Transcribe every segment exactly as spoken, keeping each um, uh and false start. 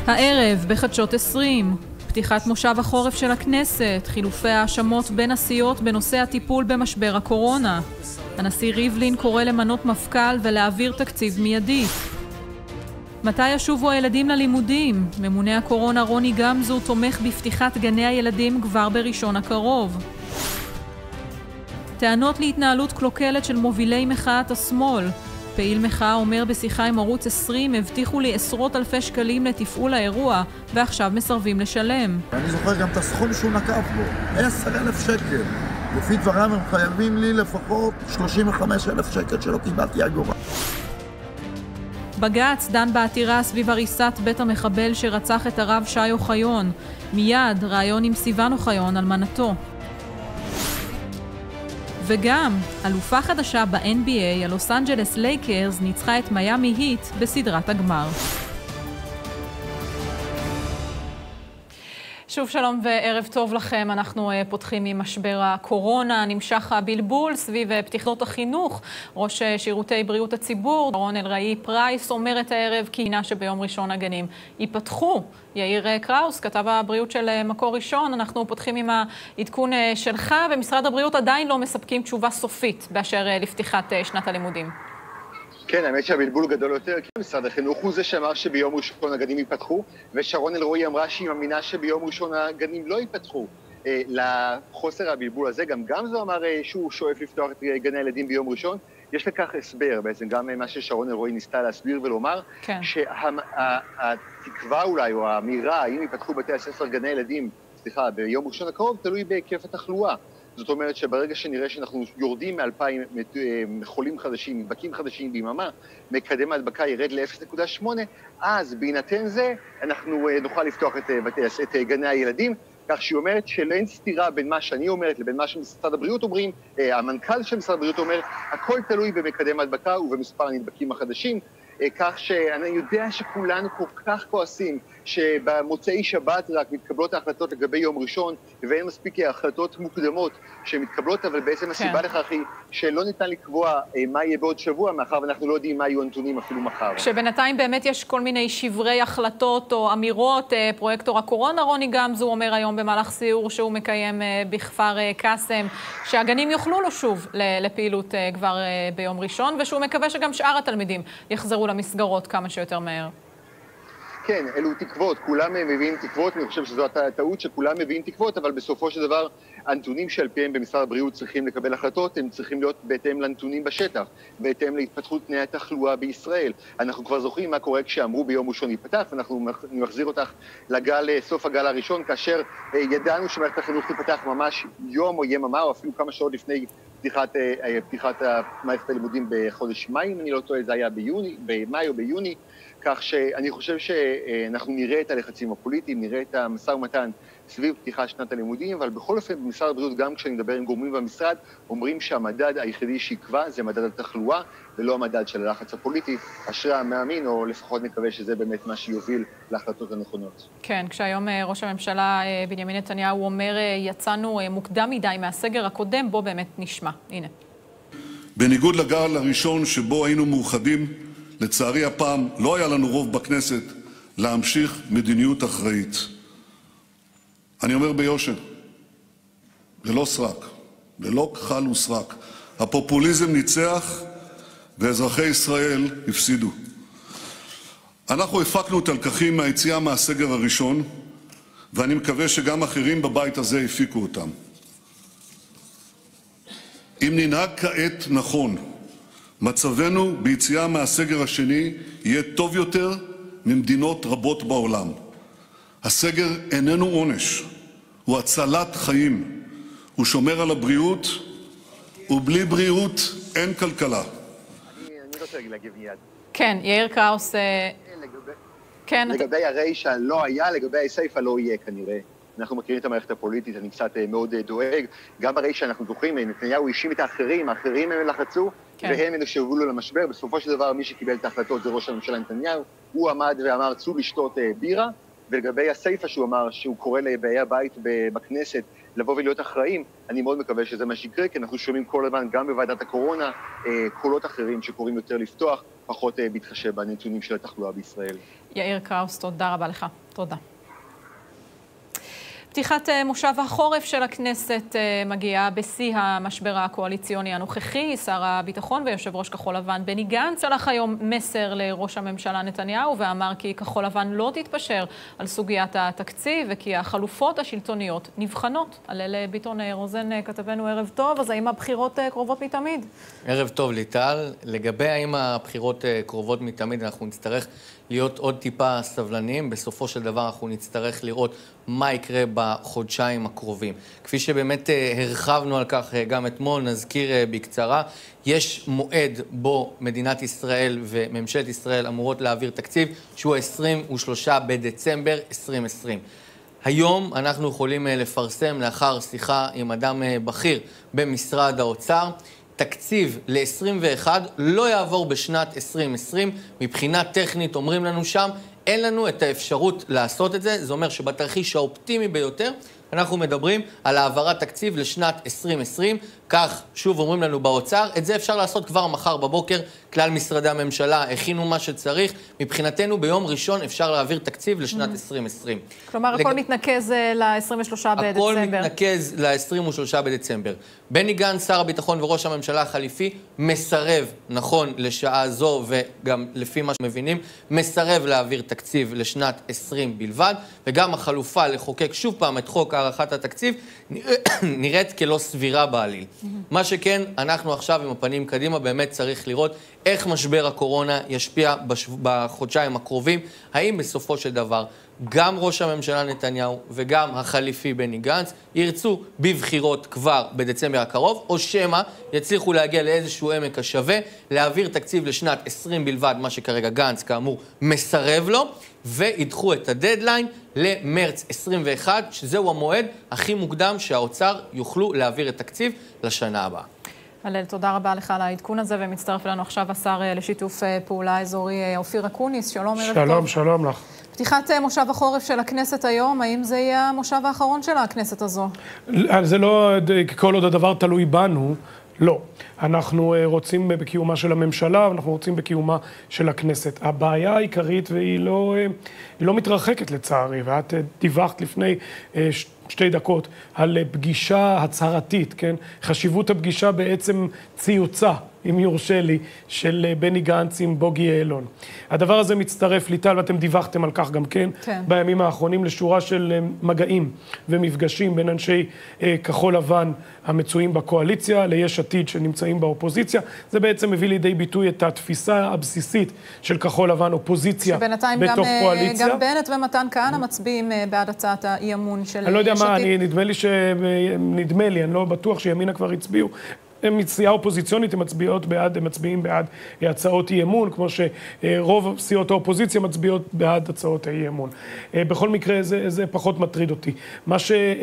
הערב בחדשות עשרים, פתיחת מושב החורף של הכנסת, חילופי האשמות בין הסיעות בנושא הטיפול במשבר הקורונה. הנשיא ריבלין קורא למנות מפכ"ל ולהעביר תקציב מיידי. מתי ישובו הילדים ללימודים? ממונה הקורונה רוני גמזו תומך בפתיחת גני הילדים כבר בראשון הקרוב. טענות להתנהלות קלוקלת של מובילי מחאת השמאל. פעיל מחאה אומר בשיחה עם ערוץ עשרים, הבטיחו לי עשרות אלפי שקלים לתפעול האירוע, ועכשיו מסרבים לשלם. אני זוכר גם את הסכום שהוא נקב בו, עשרת אלפים שקל. לפי דברם הם חייבים לי לפחות שלושים וחמישה אלף שקל שלא קיבלתי אגורה. בג"ץ דן בעתירה סביב הריסת בית המחבל שרצח את הרב שי אוחיון. מיד ראיון עם סיוון אוחיון, אלמנתו. וגם, אלופה חדשה ב-אן בי איי, הלוס אנג'לס לייקרס ניצחה את מיאמי היט בסדרת הגמר. שוב שלום וערב טוב לכם. אנחנו פותחים עם משבר הקורונה. נמשך הבלבול סביב פתיחת החינוך. ראש שירותי בריאות הציבור, דורון אלרעי פרייס, אומרת הערב כי הנה שביום ראשון הגנים ייפתחו. יאיר קראוס, כתב הבריאות של מקור ראשון, אנחנו פותחים עם העדכון שלך, ומשרד הבריאות עדיין לא מספקים תשובה סופית באשר לפתיחת שנת הלימודים. כן, האמת שהבלבול גדול יותר, כי משרד החינוך הוא זה שאמר שביום ראשון הגנים ייפתחו, ושרון אלרועי אמרה שהיא מאמינה שביום ראשון הגנים לא ייפתחו. אה, לחוסר הבלבול הזה, גם גמזו אמר אה, שהוא שואף לפתוח את גני הילדים ביום ראשון. יש לכך הסבר, בעצם גם מה ששרון אלרועי ניסתה להסביר ולומר, כן. שהתקווה אולי, או האמירה, האם ייפתחו בתי הספר גני ילדים, סליחה, ביום ראשון הקרוב, תלוי בהיקף התחלואה. זאת אומרת שברגע שנראה שאנחנו יורדים מאלפיים חולים חדשים, נדבקים חדשים ביממה, מקדם ההדבקה ירד ל-אפס נקודה שמונה, אז בהינתן זה אנחנו נוכל לפתוח את, את גני הילדים, כך שהיא אומרת שאין סתירה בין מה שאני אומרת לבין מה שמשרד הבריאות אומרים, המנכ"ל של משרד הבריאות אומר, הכל תלוי במקדם ההדבקה ובמספר הנדבקים החדשים, כך שאני יודע שכולנו כל כך כועסים שבמוצאי שבת רק מתקבלות ההחלטות לגבי יום ראשון ואין מספיק החלטות מוקדמות שמתקבלות, אבל בעצם הסיבה לכך היא שלא ניתן לקבוע מה יהיה בעוד שבוע, מאחר ואנחנו לא יודעים מה יהיו הנתונים אפילו מחר. כשבינתיים באמת יש כל מיני שברי החלטות או אמירות, פרויקטור הקורונה רוני גמזו אומר היום במהלך סיור שהוא מקיים בכפר קאסם, שהגנים יוכלו לו שוב לפעילות כבר ביום ראשון, ושהוא מקווה שגם שאר התלמידים יחזרו למסגרות כמה שיותר מהר. כן, אלו תקוות, כולם מביאים תקוות, אני חושב שזו הטעות שכולם מביאים תקוות, אבל בסופו של דבר הנתונים שעל פיהם במשרד הבריאות צריכים לקבל החלטות, הם צריכים להיות בהתאם לנתונים בשטח, בהתאם להתפתחות תנאי התחלואה בישראל. אנחנו כבר זוכרים מה קורה כשאמרו ביום ראשון ייפתח, ואנחנו נחזיר אותך לגל, סוף הגל הראשון, כאשר ידענו שמערכת החינוך תיפתח ממש יום או יממה, או אפילו כמה שעות לפני פתיחת, פתיחת מערכת הלימודים בחודש מאי, אם אני לא טועה, זה היה ביוני, במאי או ביוני, כך שאני חושב שאנחנו נראה את הלחצים הפוליטיים, נראה את המשא ומתן סביב פתיחת שנת הלימודים, אבל בכל אופן במשרד הבריאות, גם כשאני מדבר עם גורמים במשרד, אומרים שהמדד היחידי שיקבע זה מדד התחלואה, ולא המדד של הלחץ הפוליטי. אשרי המאמין, או לפחות נקווה שזה באמת מה שיוביל להחלטות הנכונות. כן, כשהיום ראש הממשלה בנימין נתניהו אומר, יצאנו מוקדם מדי מהסגר הקודם, בו באמת נשמע. הנה. בניגוד לגל הראשון שבו היינו מאוחדים, לצערי הפעם לא היה לנו רוב בכנסת להמשיך מדיניות אחראית. אני אומר ביושר, ללא סרק, ללא כחל וסרק, הפופוליזם ניצח ואזרחי ישראל הפסידו. אנחנו הפקנו את הלקחים מהיציאה מהסגר הראשון, ואני מקווה שגם אחרים בבית הזה הפיקו אותם. אם ננהג כעת נכון, מצבנו ביציאה מהסגר השני יהיה טוב יותר ממדינות רבות בעולם. הסגר איננו עונש, הוא הצלת חיים, הוא שומר על הבריאות, ובלי בריאות אין כלכלה. אני רוצה להגיב מיד. כן, יאיר קראוס. כן. לגבי הרישה לא היה, לגבי הסיפה לא יהיה כנראה. אנחנו מכירים את המערכת הפוליטית, אני קצת מאוד דואג. גם ברישה אנחנו זוכרים, נתניהו האשים את האחרים, האחרים הם לחצו, כן. והם אלה שהובילו למשבר. בסופו של דבר מי שקיבל את ההחלטות זה ראש הממשלה נתניהו. הוא עמד ואמר צאו לשתות בירה, ולגבי הסייפה שהוא אמר, שהוא קורא לבאי הבית בכנסת לבוא ולהיות אחראים, אני מאוד מקווה שזה מה שיקרה, כי אנחנו שומעים כל הזמן גם בוועדת הקורונה, קולות אחרים שקוראים יותר לפתוח, פחות בהתחשב בנתונים של התחלואה בישראל. יאיר קראוס, תודה רבה לך. תודה. פתיחת מושב החורף של הכנסת מגיעה בשיא המשבר הקואליציוני הנוכחי. שר הביטחון ויושב ראש כחול לבן בני גנץ שלח היום מסר לראש הממשלה נתניהו ואמר כי כחול לבן לא תתפשר על סוגיית התקציב וכי החלופות השלטוניות נבחנות. הלל ביטון רוזן כתבנו, ערב טוב. אז האם הבחירות קרובות מתמיד? ערב טוב ליטל. לגבי האם הבחירות קרובות מתמיד, אנחנו נצטרך להיות עוד טיפה סבלניים. בסופו של דבר אנחנו נצטרך לראות מה יקרה בחודשיים הקרובים. כפי שבאמת הרחבנו על כך גם אתמול, נזכיר בקצרה, יש מועד בו מדינת ישראל וממשלת ישראל אמורות להעביר תקציב, שהוא עשרים ושלושה בדצמבר עשרים עשרים. היום אנחנו יכולים לפרסם לאחר שיחה עם אדם בכיר במשרד האוצר, תקציב ל-עשרים ואחת לא יעבור בשנת עשרים עשרים. מבחינה טכנית אומרים לנו שם, אין לנו את האפשרות לעשות את זה. זה אומר שבתרחיש האופטימי ביותר אנחנו מדברים על העברת תקציב לשנת עשרים עשרים. כך, שוב אומרים לנו באוצר, את זה אפשר לעשות כבר מחר בבוקר. כלל משרדי הממשלה הכינו מה שצריך. מבחינתנו ביום ראשון אפשר להעביר תקציב לשנת עשרים עשרים. כלומר, הכל מתנקז ל-עשרים ושלושה בדצמבר. הכל מתנקז ל-עשרים ושלושה בדצמבר. בני גנץ, שר הביטחון וראש הממשלה החליפי, מסרב, נכון לשעה זו וגם לפי מה שמבינים, מסרב להעביר תקציב לשנת עשרים בלבד, וגם החלופה לחוקק שוב פעם את חוק הערכת התקציב נראית כלא סבירה בעליל. מה שכן, אנחנו עכשיו עם הפנים קדימה באמת צריך לראות איך משבר הקורונה ישפיע בחודשיים הקרובים. האם בסופו של דבר גם ראש הממשלה נתניהו וגם החליפי בני גנץ ירצו בבחירות כבר בדצמבר הקרוב, או שמה יצליחו להגיע לאיזשהו עמק השווה, להעביר תקציב לשנת עשרים בלבד, מה שכרגע גנץ כאמור מסרב לו, וידחו את הדדליין למרץ עשרים ואחת, שזהו המועד הכי מוקדם שהאוצר יוכלו להעביר את תקציב לשנה הבאה. הלל, תודה רבה לך על העדכון הזה, ומצטרף אלינו עכשיו השר לשיתוף פעולה אזורי אופיר אקוניס. שלום, ערב טוב. שלום, שלום לך. פתיחת מושב החורף של הכנסת היום, האם זה יהיה המושב האחרון של הכנסת הזו? זה לא, כל עוד הדבר תלוי בנו, לא. אנחנו רוצים בקיומה של הממשלה, אנחנו רוצים בקיומה של הכנסת. הבעיה העיקרית, והיא לא, היא לא מתרחקת לצערי, ואת דיווחת לפני שתי דקות על פגישה הצהרתית, כן? חשיבות הפגישה בעצם ציוצה, אם יורשה לי, של בני גנץ עם בוגי יעלון. הדבר הזה מצטרף ליטל, ואתם דיווחתם על כך גם כן, כן. בימים האחרונים לשורה של מגעים ומפגשים בין אנשי כחול לבן המצויים בקואליציה, ליש עתיד שנמצאים באופוזיציה. זה בעצם מביא לידי ביטוי את התפיסה הבסיסית של כחול לבן, אופוזיציה בתוך גם, קואליציה. גם בנט ומתן כהנא מצביעים בעד הצעת האי-אמון של יש עתיד. אני לא יודע מה, אני, נדמה לי ש... נדמה לי, אני לא בטוח שימינה כבר הצביעו. הם מציעה אופוזיציונית, הם מצביעות בעד, הם מצביעים בעד הצעות אי אמון, כמו שרוב סיעות האופוזיציה מצביעות בעד הצעות אי אמון. בכל מקרה, זה, זה פחות מטריד אותי. מה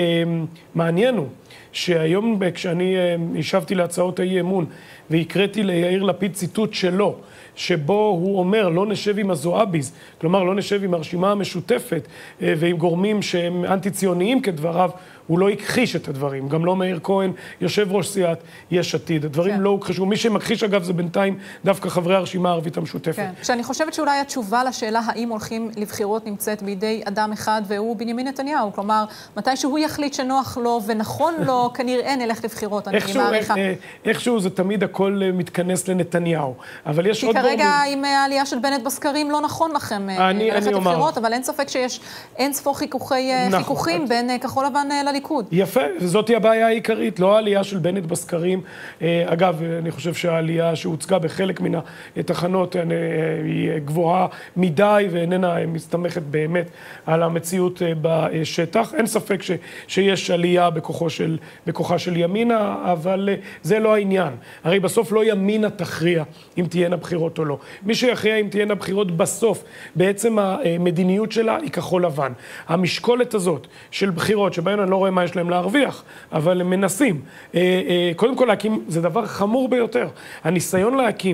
שמעניין הוא, שהיום כשאני ישבתי להצעות האי אמון, והקראתי ליאיר לפיד ציטוט שלו, שבו הוא אומר, לא נשב עם הזועביז, כלומר, לא נשב עם הרשימה המשותפת, ועם גורמים שהם אנטי-ציוניים כדבריו, הוא לא הכחיש את הדברים. גם לא מאיר כהן, יושב ראש סיעת יש עתיד. הדברים כן. לא הוכחשו. מי שמכחיש, אגב, זה בינתיים דווקא חברי הרשימה הערבית המשותפת. כן. שאני חושבת שאולי התשובה לשאלה האם הולכים לבחירות נמצאת בידי אדם אחד, והוא בנימין נתניהו. כלומר, מתי שהוא יחליט שנוח לו ונכון לו, כנראה נלך לבחירות. אני מעריכה. איכשהו זה תמיד הכל מתכנס לנתניהו. אבל יש עוד כי כרגע עם העלייה של בנט בסקרים לא נכון לכם ללכת לבחירות, אבל אין ספק שיש אין ספור חיכוכים בין כחול לבן לליכוד. יפה, וזאת היא הבעיה העיקרית, לא העלייה של בנט בסקרים. אגב, אני חושב שהעלייה שהוצגה בחלק מן התחנות היא גבוהה מדי, ואיננה מסתמכת באמת על המציאות בשטח. אין ספק ש, שיש עלייה בכוחו של, בכוחה של ימינה, אבל זה לא העניין. הרי בסוף לא ימינה תכריע אם תהיינה בחירות או לא. מי שיכריע אם תהיינה בחירות בסוף, בעצם המדיניות שלה היא כחול לבן. המשקולת הזאת של בחירות, שבהן אני לא רואה מה יש להם להרוויח, אבל הם מנסים. קודם כל להקים, זה דבר חמור ביותר. הניסיון להקים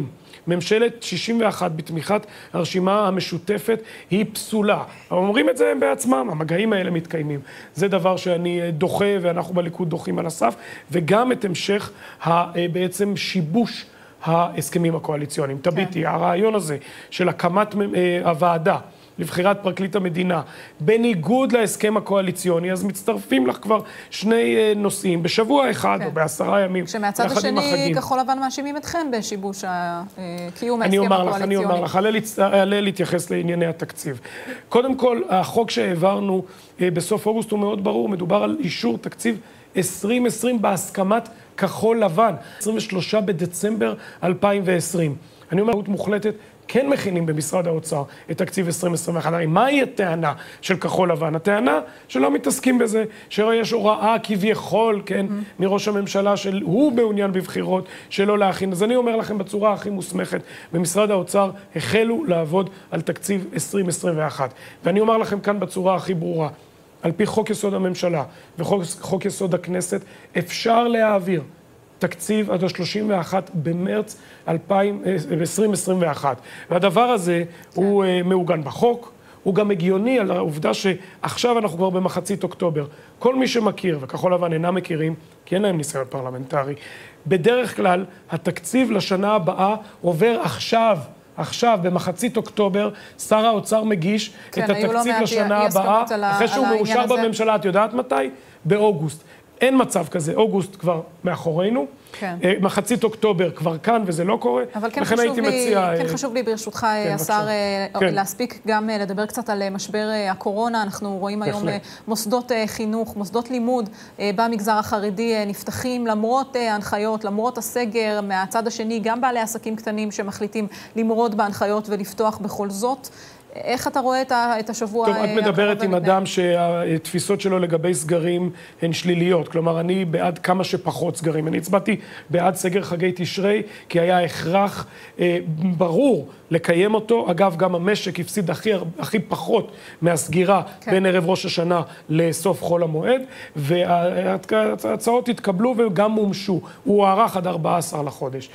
ממשלת שישים ואחת בתמיכת הרשימה המשותפת היא פסולה. אומרים את זה הם בעצמם, המגעים האלה מתקיימים. זה דבר שאני דוחה ואנחנו בליכוד דוחים על הסף, וגם את המשך בעצם שיבוש ההסכמים הקואליציוניים. תביטי, הרעיון הזה של הקמת הוועדה לבחירת פרקליט המדינה, בניגוד להסכם הקואליציוני, אז מצטרפים לך כבר שני נושאים, בשבוע אחד או בעשרה ימים, שמהצד השני, כחול לבן מאשימים אתכם בשיבוש קיום ההסכם הקואליציוני. אני אומר לך, עלה להתייחס לענייני התקציב. קודם כל, החוק שהעברנו בסוף אוגוסט הוא מאוד ברור, מדובר על אישור תקציב עשרים עשרים בהסכמת כחול לבן, עשרים ושלושה בדצמבר אלפיים ועשרים. אני אומר, מוחלטת, כן מכינים במשרד האוצר את תקציב עשרים עשרים ואחת. הרי מהי הטענה של כחול לבן? הטענה שלא מתעסקים בזה, שיש הוראה כביכול, כן, mm-hmm. מראש הממשלה שהוא מעוניין בבחירות שלא להכין. אז אני אומר לכם בצורה הכי מוסמכת, במשרד האוצר החלו לעבוד על תקציב עשרים עשרים ואחת. ואני אומר לכם כאן בצורה הכי ברורה, על פי חוק יסוד הממשלה וחוק חוק יסוד הכנסת, אפשר להעביר תקציב עד ה-שלושים ואחד במרץ עשרים עשרים ואחת. והדבר הזה כן. הוא uh, מעוגן בחוק, הוא גם הגיוני על העובדה שעכשיו אנחנו כבר במחצית אוקטובר. כל מי שמכיר, וכחול לבן אינם מכירים, כי אין להם ניסיון פרלמנטרי, בדרך כלל התקציב לשנה הבאה עובר עכשיו, עכשיו, במחצית אוקטובר, שר האוצר מגיש כן, את התקציב לשנה הבאה, אחרי שהוא מאושר בממשלה, את יודעת מתי? באוגוסט. אין מצב כזה, אוגוסט כבר מאחורינו, כן. מחצית אוקטובר כבר כאן וזה לא קורה, אבל כן חשוב, לי, מציע, כן חשוב לי ברשותך, כן, השר, כן. להספיק גם לדבר קצת על משבר הקורונה. אנחנו רואים היום בהחלט. מוסדות חינוך, מוסדות לימוד במגזר החרדי נפתחים למרות ההנחיות, למרות הסגר. מהצד השני, גם בעלי עסקים קטנים שמחליטים למרוד בהנחיות ולפתוח בכל זאת. איך אתה רואה את השבוע? טוב, את מדברת עם אדם שהתפיסות שלו לגבי סגרים הן שליליות. כלומר, אני בעד כמה שפחות סגרים. אני הצבעתי בעד סגר חגי תשרי, כי היה הכרח אה, ברור לקיים אותו. אגב, גם המשק הפסיד הכי, הכי פחות מהסגירה כן. בין ערב ראש השנה לסוף חול המועד, וההצעות התקבלו וגם מומשו. הוא הוארך עד ארבעה עשר לחודש.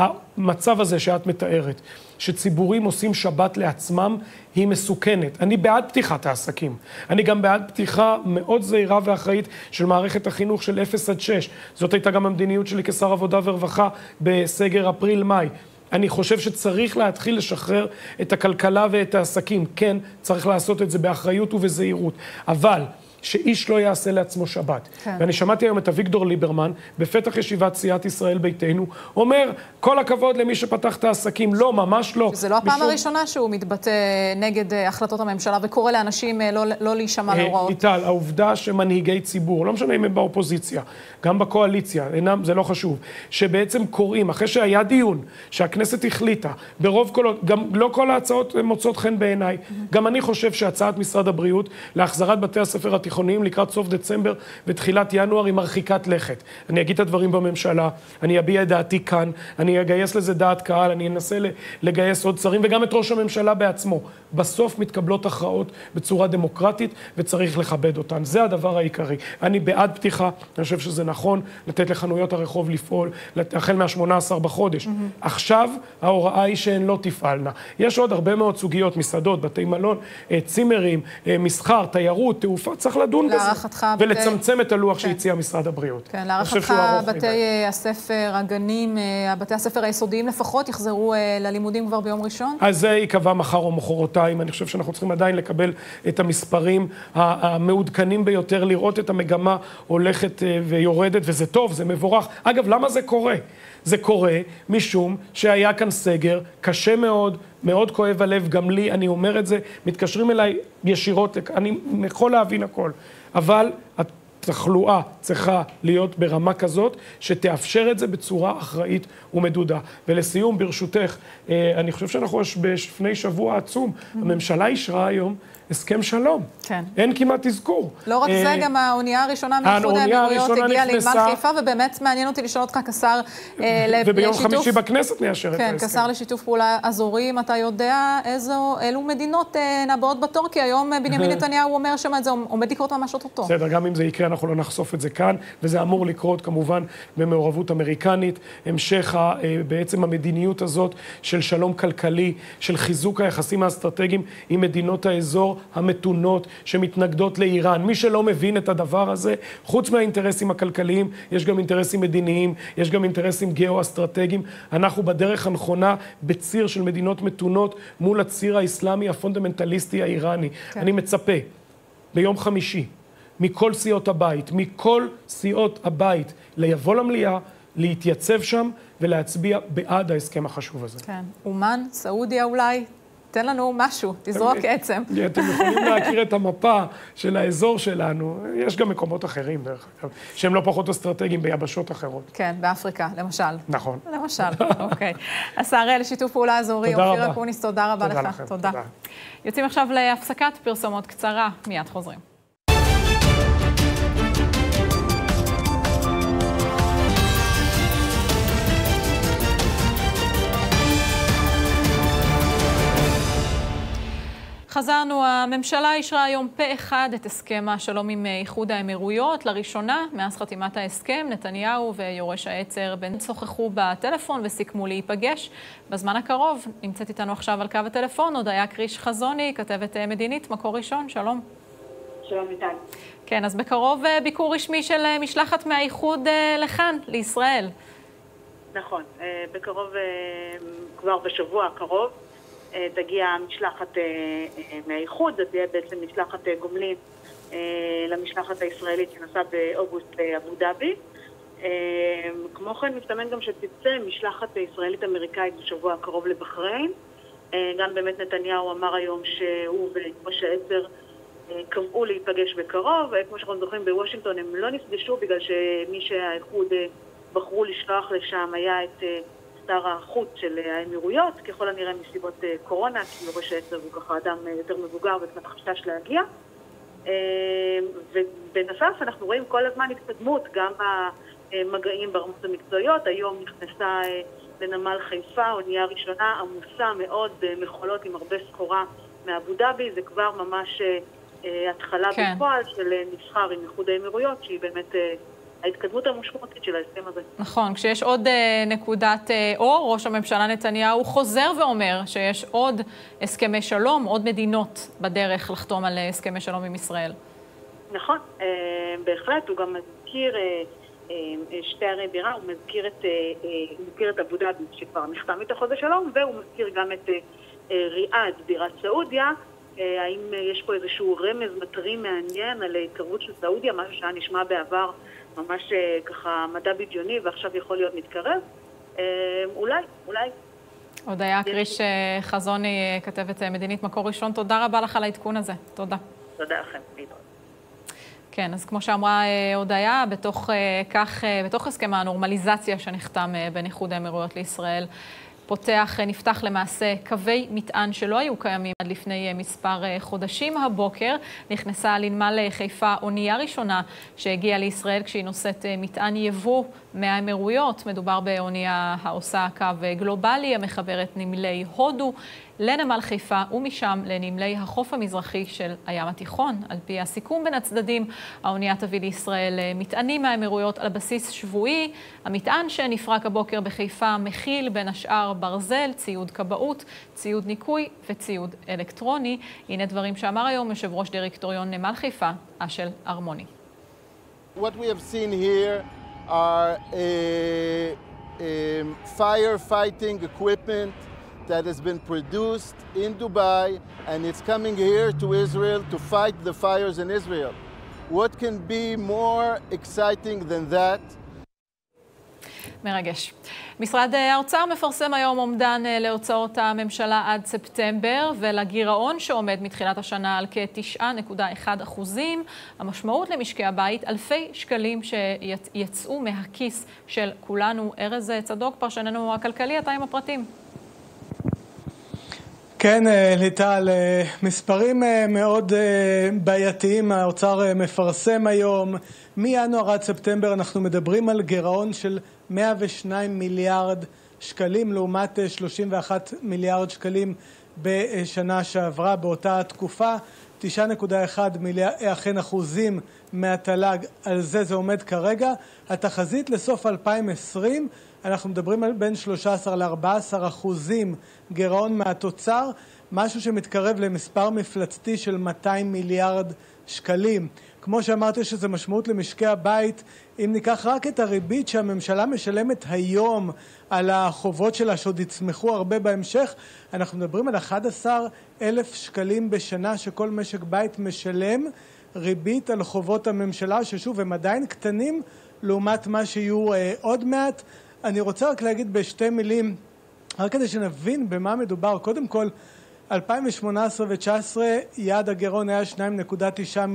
המצב הזה שאת מתארת, שציבורים עושים שבת לעצמם, היא מסוכנת. אני בעד פתיחת העסקים. אני גם בעד פתיחה מאוד זהירה ואחראית של מערכת החינוך של אפס עד שש. זאת הייתה גם המדיניות שלי כשר עבודה ורווחה בסגר אפריל-מאי. אני חושב שצריך להתחיל לשחרר את הכלכלה ואת העסקים. כן, צריך לעשות את זה באחריות ובזהירות. אבל שאיש לא יעשה לעצמו שבת. כן. ואני שמעתי היום את אביגדור ליברמן, בפתח ישיבת סיעת ישראל ביתנו, אומר, כל הכבוד למי שפתח את העסקים. לא, ממש לא. זה לא הפעם משום... הראשונה שהוא מתבטא נגד החלטות הממשלה, וקורא לאנשים לא, לא להישמע להוראות. איטל, העובדה שמנהיגי ציבור, לא משנה אם הם באופוזיציה, גם בקואליציה, אינם, זה לא חשוב, שבעצם קוראים, אחרי שהיה דיון, שהכנסת החליטה, ברוב קולות, גם לא כל ההצעות מוצאות חן בעיניי, mm-hmm. גם אני חושב שהצעת משרד הבריאות, להחזרת בתי הספר התיכוניים לקראת סוף דצמבר ותחילת ינואר, היא מרחיקת לכת. אני אגיד את הדברים בממשלה, אני אביע את דעתי כאן, אני אגייס לזה דעת קהל, אני אנסה לגייס עוד שרים, וגם את ראש הממשלה בעצמו. בסוף מתקבלות הכרעות בצורה דמוקרטית, וצריך לכבד אותן. זה הדבר העיקרי. אני בעד פתיחה, אני חושב שזה נכון, לתת לחנויות הרחוב לפעול, החל מה-שמונה עשר בחודש. Mm-hmm. עכשיו, ההוראה היא שהן לא תפעלנה. יש עוד הרבה מאוד סוגיות, מסעדות, בתי מלון, צימרים, מסחר, תיירות, תעופה, צריך לדון בזה. ולצמצם את הלוח שהציע משרד הבריאות. כן, להערכתך בתי הספר, הגנים, בתי הספר היסודיים לפחות, יחזרו ללימודים כבר ביום ראשון? אז זה יקבע מחר או מחרתיים. אני חושב שאנחנו צריכים עדיין לקבל את המספרים המעודכנים ביותר, לראות את המגמה הולכת ויורדת, וזה טוב, זה מבורך. אגב, למה זה קורה? זה קורה משום שהיה כאן סגר, קשה מאוד, מאוד כואב הלב, גם לי, אני אומר את זה, מתקשרים אליי ישירות, אני יכול להבין הכל, אבל התחלואה צריכה להיות ברמה כזאת, שתאפשר את זה בצורה אחראית ומדודה. ולסיום, ברשותך, אני חושב שאנחנו לפני שבוע עצום, הממשלה אישרה היום הסכם שלום. כן. אין כמעט תזכור. לא רק זה, גם האונייה הראשונה מאיחוד האמירויות הגיעה לנמל חיפה, ובאמת מעניין אותי לשאול אותך כשר לשיתוף... וביום חמישי בכנסת נאשר את ההסכם. כן, כשר לשיתוף פעולה אזורי, אם אתה יודע אילו מדינות נבאות בתור, כי היום בנימין נתניהו אומר שמה את זה עומד לקרות ממש אותו. בסדר, גם אם זה יקרה, אנחנו לא נחשוף את זה כאן, וזה אמור לקרות כמובן במעורבות אמריקנית, המשך בעצם המדיניות הזאת של שלום כלכלי, של חיזוק היחסים האסטרטגיים עם מדינות האזור המתונות שמתנגדות לאיראן. מי שלא מבין את הדבר הזה, חוץ מהאינטרסים הכלכליים, יש גם אינטרסים מדיניים, יש גם אינטרסים גיאו-אסטרטגיים. אנחנו בדרך הנכונה בציר של מדינות מתונות מול הציר האסלאמי הפונדמנטליסטי האיראני. כן. אני מצפה ביום חמישי מכל סיעות הבית, מכל סיעות הבית, ליבוא למליאה, להתייצב שם ולהצביע בעד ההסכם החשוב הזה. כן. אומן, סעודיה אולי, תן לנו משהו, תזרוק עצם. אתם יכולים להכיר את המפה של האזור שלנו. יש גם מקומות אחרים, דרך אגב, שהם לא פחות אסטרטגיים ביבשות אחרות. כן, באפריקה, למשל. נכון. למשל, אוקיי. השר לשיתוף פעולה אזורי, אופיר אקוניס, תודה רבה לך. תודה לכם. תודה. יוצאים עכשיו להפסקת פרסומות קצרה, מיד חוזרים. חזרנו, הממשלה אישרה היום פה אחד את הסכם השלום עם איחוד האמירויות. לראשונה, מאז חתימת ההסכם, נתניהו ויורש העצר בן שוחחו בטלפון וסיכמו להיפגש. בזמן הקרוב נמצאת איתנו עכשיו על קו הטלפון הודיה קריש חזוני, כתבת מדינית, מקור ראשון. שלום. שלום איתן. כן, אז בקרוב ביקור רשמי של משלחת מהאיחוד לכאן, לישראל. נכון, בקרוב, כבר בשבוע הקרוב, תגיע משלחת מהאיחוד, זה תהיה בעצם משלחת גומלין למשלחת הישראלית שנסעה באוגוסט לאבו דאבי. כמו כן מסתמן גם שתצא משלחת ישראלית אמריקאית בשבוע הקרוב לבחריין. גם באמת נתניהו אמר היום שהוא ויורש העצר קבעו להיפגש בקרוב. כמו שאנחנו זוכרים בוושינגטון הם לא נפגשו בגלל שמי שהאיחוד בחרו לשלוח לשם היה את שר החוץ של האמירויות, ככל הנראה מסיבות קורונה, כי יורש העצר הוא ככה אדם יותר מבוגר וקצת חשש להגיע. ובנוסף אנחנו רואים כל הזמן התקדמות גם במגעים ברמות המקצועיות. היום נכנסה לנמל חיפה, אונייה ראשונה עמוסה מאוד במכולות עם הרבה סחורה מאבו דאבי. זה כבר ממש התחלה כן. בפועל של מסחר עם איחוד האמירויות, שהיא באמת ההתקדמות המשמעותית של ההסכם הזה. נכון, כשיש עוד אה, נקודת אה, אור, ראש הממשלה נתניהו חוזר ואומר שיש עוד הסכמי שלום, עוד מדינות בדרך לחתום על הסכמי שלום עם ישראל. נכון, אה, בהחלט, הוא גם מזכיר אה, אה, שתי ערי בירה, הוא מזכיר את, אה, אה, מזכיר את אבו דאבי שכבר נחתם איתה חוזה שלום, והוא מזכיר גם את אה, אה, ריאד, בירת סעודיה. אה, האם אה, יש פה איזשהו רמז מטרי מעניין על התקרבות של סעודיה, משהו שהיה נשמע בעבר ממש ככה מדע בדיוני ועכשיו יכול להיות מתקרב? אולי, אולי. הודיה קריש חזוני, כתבת מדינית מקור ראשון, תודה רבה לך על העדכון הזה. תודה. תודה לכם. כן, אז כמו שאמרה הודיה, בתוך כך, בתוך הסכם הנורמליזציה שנחתם בין איחוד האמירויות לישראל, פותח, נפתח למעשה קווי מטען שלא היו קיימים עד לפני מספר חודשים. הבוקר נכנסה לנמל חיפה אונייה ראשונה שהגיעה לישראל כשהיא נושאת מטען יבוא מהאמירויות. מדובר באונייה העושה קו גלובלי המחברת נמלי הודו לנמל חיפה ומשם לנמלי החוף המזרחי של הים התיכון. על פי הסיכום בין הצדדים, האונייה תביא לישראל מטענים מהאמירויות על בסיס שבועי. המטען שנפרק הבוקר בחיפה מכיל בין השאר ברזל, ציוד כבאות, ציוד ניקוי וציוד אלקטרוני. הנה דברים שאמר היום יושב ראש דירקטוריון נמל חיפה, אשל ארמוני. What we have seen here are a, a firefighting equipment that has been produced in Dubai and it's coming here to Israel to fight the fires in Israel. What can be more exciting than that? מרגש. משרד האוצר מפרסם היום אומדן להוצאות הממשלה עד ספטמבר ולגירעון שעומד מתחילת השנה על כ-תשע נקודה אחת אחוזים. המשמעות למשקי הבית, אלפי שקלים שיצאו מהכיס של כולנו. ארז צדוק, פרשננו הכלכלי, אתה עם הפרטים. כן, ליטל, מספרים מאוד בעייתיים האוצר מפרסם היום. מינואר עד ספטמבר אנחנו מדברים על גירעון של מאה ושניים מיליארד שקלים, לעומת שלושים ואחד מיליארד שקלים בשנה שעברה באותה תקופה. תשע נקודה אחת אכן אחוזים מהתל"ג, על זה זה עומד כרגע. התחזית לסוף אלפיים ועשרים, אנחנו מדברים על בין שלושה עשר ל-ארבעה עשר אחוזים גירעון מהתוצר, משהו שמתקרב למספר מפלצתי של מאתיים מיליארד שקלים. כמו שאמרתי, יש איזו משמעות למשקי הבית. אם ניקח רק את הריבית שהממשלה משלמת היום על החובות שלה, שעוד יצמחו הרבה בהמשך, אנחנו מדברים על אחד עשר אלף שקלים בשנה שכל משק בית משלם ריבית על חובות הממשלה, ששוב הם עדיין קטנים לעומת מה שיהיו אה, עוד מעט. אני רוצה רק להגיד בשתי מילים, רק כדי שנבין במה מדובר. קודם כל, אלפיים ושמונה עשרה ו-תשע עשרה יעד הגירעון היה שתיים נקודה תשע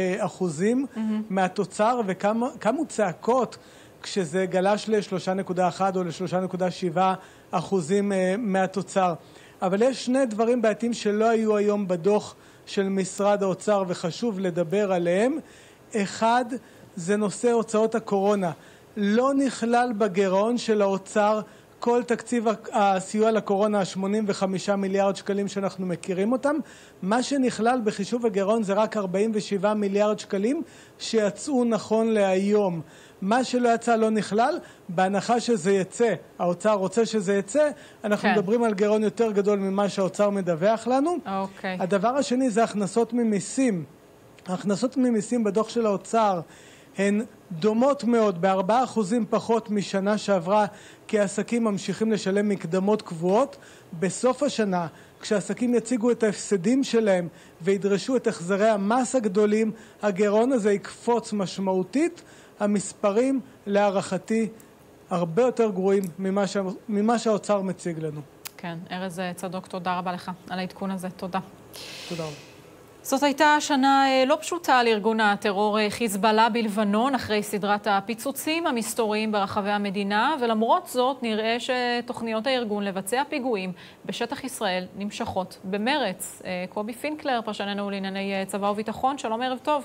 אחוזים mm-hmm. מהתוצר, וכמו צעקות כשזה גלש ל-שלוש נקודה אחת או ל-שלוש נקודה שבע אחוזים מהתוצר. אבל יש שני דברים בעייתיים שלא היו היום בדוח של משרד האוצר וחשוב לדבר עליהם. אחד, זה נושא הוצאות הקורונה. לא נכלל בגירעון של האוצר כל תקציב הסיוע לקורונה, שמונים וחמישה מיליארד שקלים שאנחנו מכירים אותם. מה שנכלל בחישוב הגירעון זה רק ארבעים ושבעה מיליארד שקלים שיצאו נכון להיום. מה שלא יצא לא נכלל, בהנחה שזה יצא, האוצר רוצה שזה יצא, אנחנו כן. מדברים על גירעון יותר גדול ממה שהאוצר מדווח לנו. אוקיי. הדבר השני זה הכנסות ממיסים. הכנסות ממיסים בדוח של האוצר הן דומות מאוד, בארבעה אחוזים פחות משנה שעברה, כי העסקים ממשיכים לשלם מקדמות קבועות. בסוף השנה, כשהעסקים יציגו את ההפסדים שלהם וידרשו את החזרי המס הגדולים, הגירעון הזה יקפוץ משמעותית. המספרים להערכתי הרבה יותר גרועים ממה, ש... ממה שהאוצר מציג לנו. כן, ארז צדוק, תודה רבה לך על העדכון הזה. תודה. תודה רבה. זאת הייתה שנה לא פשוטה לארגון הטרור חיזבאללה בלבנון, אחרי סדרת הפיצוצים המסתוריים ברחבי המדינה, ולמרות זאת נראה שתוכניות הארגון לבצע פיגועים בשטח ישראל נמשכות במרץ. קובי פינקלר, פרשננו לענייני צבא וביטחון, שלום, ערב טוב.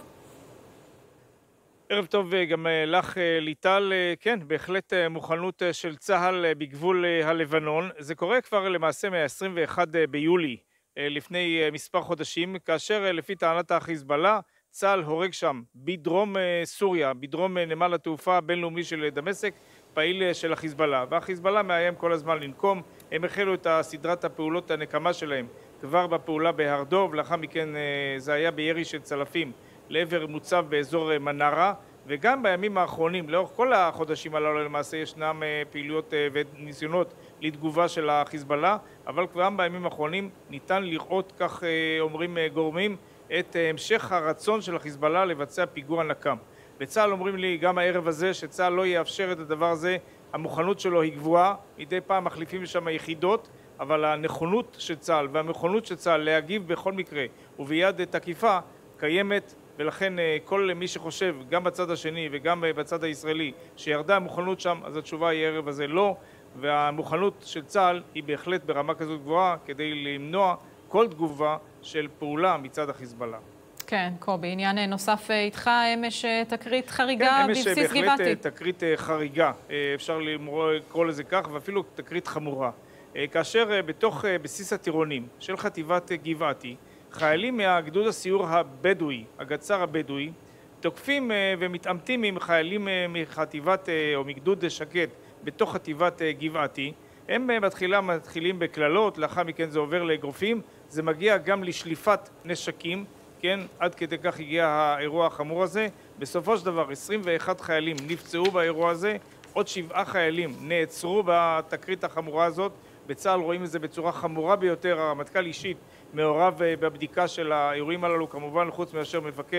ערב טוב גם לך ליטל. כן, בהחלט מוכנות של צה"ל בגבול הלבנון. זה קורה כבר למעשה מה-עשרים ואחד ביולי. לפני מספר חודשים, כאשר לפי טענת החיזבאללה, צה"ל הורג שם בדרום סוריה, בדרום נמל התעופה הבינלאומי של דמשק, פעיל של החיזבאללה. והחיזבאללה מאיים כל הזמן לנקום. הם החלו את סדרת הפעולות הנקמה שלהם כבר בפעולה בהרדוב, לאחר מכן זה היה בירי של צלפים לעבר מוצב באזור מנרה, וגם בימים האחרונים, לאורך כל החודשים הללו למעשה ישנם פעילויות וניסיונות לתגובה של החיזבאללה, אבל גם בימים האחרונים ניתן לראות, כך אומרים גורמים, את המשך הרצון של החיזבאללה לבצע פיגוע נקם. בצה"ל אומרים לי גם הערב הזה שצה"ל לא יאפשר את הדבר הזה, המוכנות שלו היא גבוהה, מדי פעם מחליפים שם יחידות, אבל הנכונות של צה"ל והמוכנות של צה"ל להגיב בכל מקרה וביד תקיפה קיימת, ולכן כל מי שחושב, גם בצד השני וגם בצד הישראלי, שירדה המוכנות שם, אז התשובה היא ערב הזה לא, והמוכנות של צה"ל היא בהחלט ברמה כזאת גבוהה כדי למנוע כל תגובה של פעולה מצד החיזבאללה. כן, קובי, עניין נוסף איתך, אמש תקרית חריגה כן, בבסיס גבעתי. אמש בהחלט תקרית חריגה, אפשר לקרוא לזה כך, ואפילו תקרית חמורה. כאשר בתוך בסיס הטירונים של חטיבת גבעתי, חיילים מהגדוד הסיור הבדואי, הגצר הבדואי, תוקפים ומתעמתים עם חיילים מחטיבת או מגדוד שקד בתוך חטיבת גבעתי. הם בתחילה מתחילים בכללות, לאחר מכן זה עובר לאגרופים, זה מגיע גם לשליפת נשקים, כן, עד כדי כך הגיע האירוע החמור הזה. בסופו של דבר עשרים ואחד חיילים נפצעו באירוע הזה, עוד שבעה חיילים נעצרו בתקרית החמורה הזאת. בצה"ל רואים את זה בצורה חמורה ביותר, הרמטכ"ל אישית מעורב בבדיקה של האירועים הללו, כמובן חוץ מאשר מפקד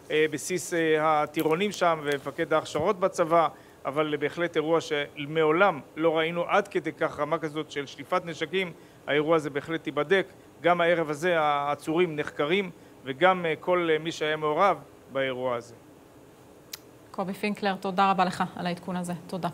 בסיס הטירונים שם ומפקד ההכשרות בצבא, אבל בהחלט אירוע שמעולם לא ראינו עד כדי כך רמה כזאת של שליפת נשקים. האירוע הזה בהחלט ייבדק, גם הערב הזה העצורים נחקרים וגם כל מי שהיה מעורב באירוע הזה. קובי פינקלר, תודה רבה לך על העדכון הזה. תודה.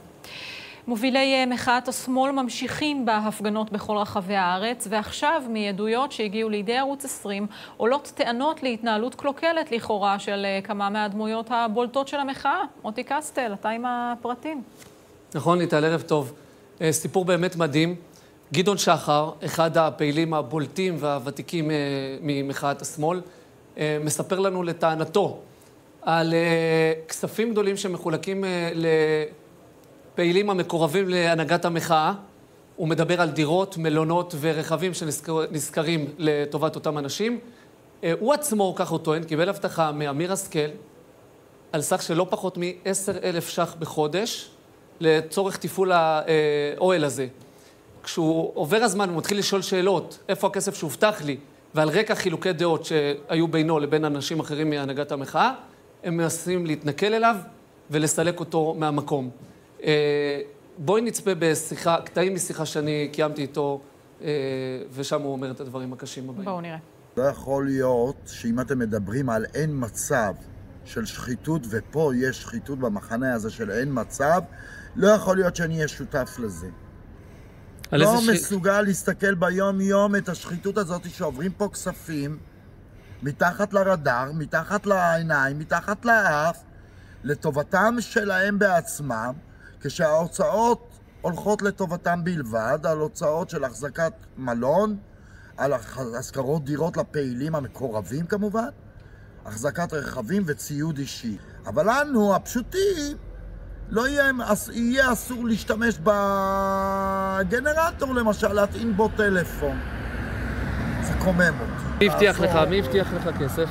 מובילי מחאת השמאל ממשיכים בהפגנות בכל רחבי הארץ, ועכשיו מעדויות שהגיעו לידי ערוץ עשרים עולות טענות להתנהלות קלוקלת לכאורה של כמה מהדמויות הבולטות של המחאה. מוטי קסטל, אתה עם הפרטים. נכון, ליטל, ערב טוב. סיפור באמת מדהים. גדעון שחר, אחד הפעילים הבולטים והוותיקים ממחאת השמאל, מספר לנו לטענתו על כספים גדולים שמחולקים לפעילים המקורבים להנהגת המחאה. הוא מדבר על דירות, מלונות ורכבים שנזכרים לטובת אותם אנשים. הוא עצמו, כך הוא טוען, קיבל הבטחה מאמיר השכל על סך של לא פחות מ-עשרת אלפים ש"ח בחודש לצורך טיפול האוהל הזה. כשהוא עובר הזמן ומתחיל לשאול שאלות, איפה הכסף שהובטח לי, ועל רקע חילוקי דעות שהיו בינו לבין אנשים אחרים מהנהגת המחאה, הם מנסים להתנכל אליו ולסלק אותו מהמקום. בואי נצפה בשיחה, קטעים משיחה שאני קיימתי איתו, ושם הוא אומר את הדברים הקשים הבאים. בואו נראה. לא יכול להיות שאם אתם מדברים על אין מצב של שחיתות, ופה יש שחיתות במחנה הזה של אין מצב, לא יכול להיות שאני אהיה שותף לזה. לא ש... מסוגל להסתכל ביום יום את השחיתות הזאת שעוברים פה כספים מתחת לרדאר, מתחת לעיניים, מתחת לאף, לטובתם שלהם בעצמם, כשההוצאות הולכות לטובתם בלבד, על הוצאות של החזקת מלון, על השכרות דירות לפעילים המקורבים כמובן, החזקת רכבים וציוד אישי. אבל לנו, הפשוטים, לא יהיה, יהיה אסור להשתמש בגנרטור למשל, להטעין בו טלפון. זה קומם אותי. מי הבטיח לך? מי הבטיח לך כסף?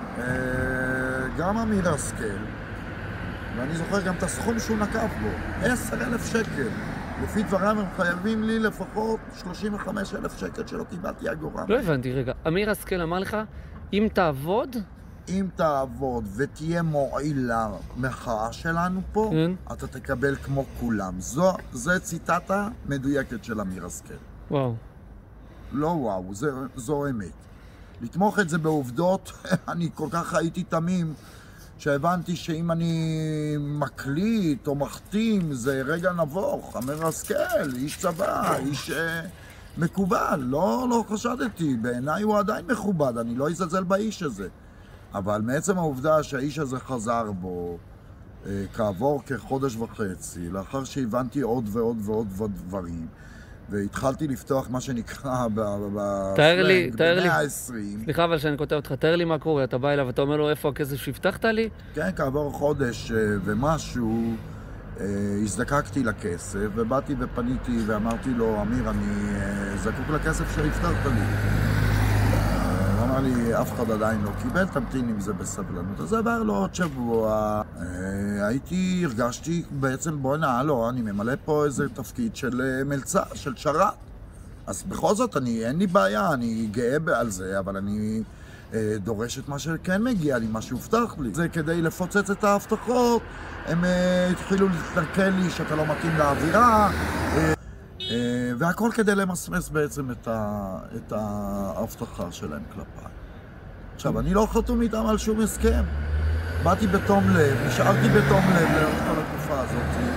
גם אמיר השכל, ואני זוכר גם את הסכום שהוא נקב בו, עשרת אלפים שקל. לפי דברם הם חייבים לי לפחות שלושים וחמישה אלף שקל שלא קיבלתי אגורה. לא הבנתי, רגע. אמיר השכל אמר לך, אם תעבוד... אם תעבוד ותהיה מועיל למחאה שלנו פה, כן. אתה תקבל כמו כולם. זו, זו ציטטה מדויקת של אמיר השכל. וואו. לא וואו, זה, זו אמת. לתמוך את זה בעובדות, אני כל כך הייתי תמים, שהבנתי שאם אני מקליט או מחתים, זה רגע נבוך. אמיר השכל, איש צבא, איש אה, מקובל. לא, לא חשדתי, בעיניי הוא עדיין מכובד, אני לא אזלזל באיש הזה. אבל מעצם העובדה שהאיש הזה חזר בו אה, כעבור כחודש וחצי, לאחר שהבנתי עוד ועוד ועוד דברים, והתחלתי לפתוח מה שנקרא בפלנג, ב-מאה ועשרים. סליחה אבל שאני כותב אותך, תאר לי מה קורה, אתה בא אליו ואתה אומר לו איפה הכסף שהבטחת לי? כן, כעבור חודש ומשהו, הזדקקתי לכסף, ובאתי ופניתי ואמרתי לו, אמיר, אני זקוק לכסף שהבטחת לי. הוא אמר לי, אף אחד עדיין לא קיבל, תמתין עם זה בסבלנות. אז עבר לו עוד שבוע, הייתי, הרגשתי בעצם, בוא נעה לו, אני ממלא פה איזה תפקיד של מלצה, של שרת. אז בכל זאת, אני, אין לי בעיה, אני גאה על זה, אבל אני דורש את מה שכן מגיע לי, מה שהובטח לי. זה כדי לפוצץ את ההבטחות, הם התחילו להתנכל לי שאתה לא מתאים לאווירה, והכל כדי למסמס בעצם את, ה, את ההבטחה שלהם כלפיי. עכשיו, אני לא חתום איתם על שום הסכם. באתי בתום לב, נשארתי בתום לב לאורך כל התקופה הזאת.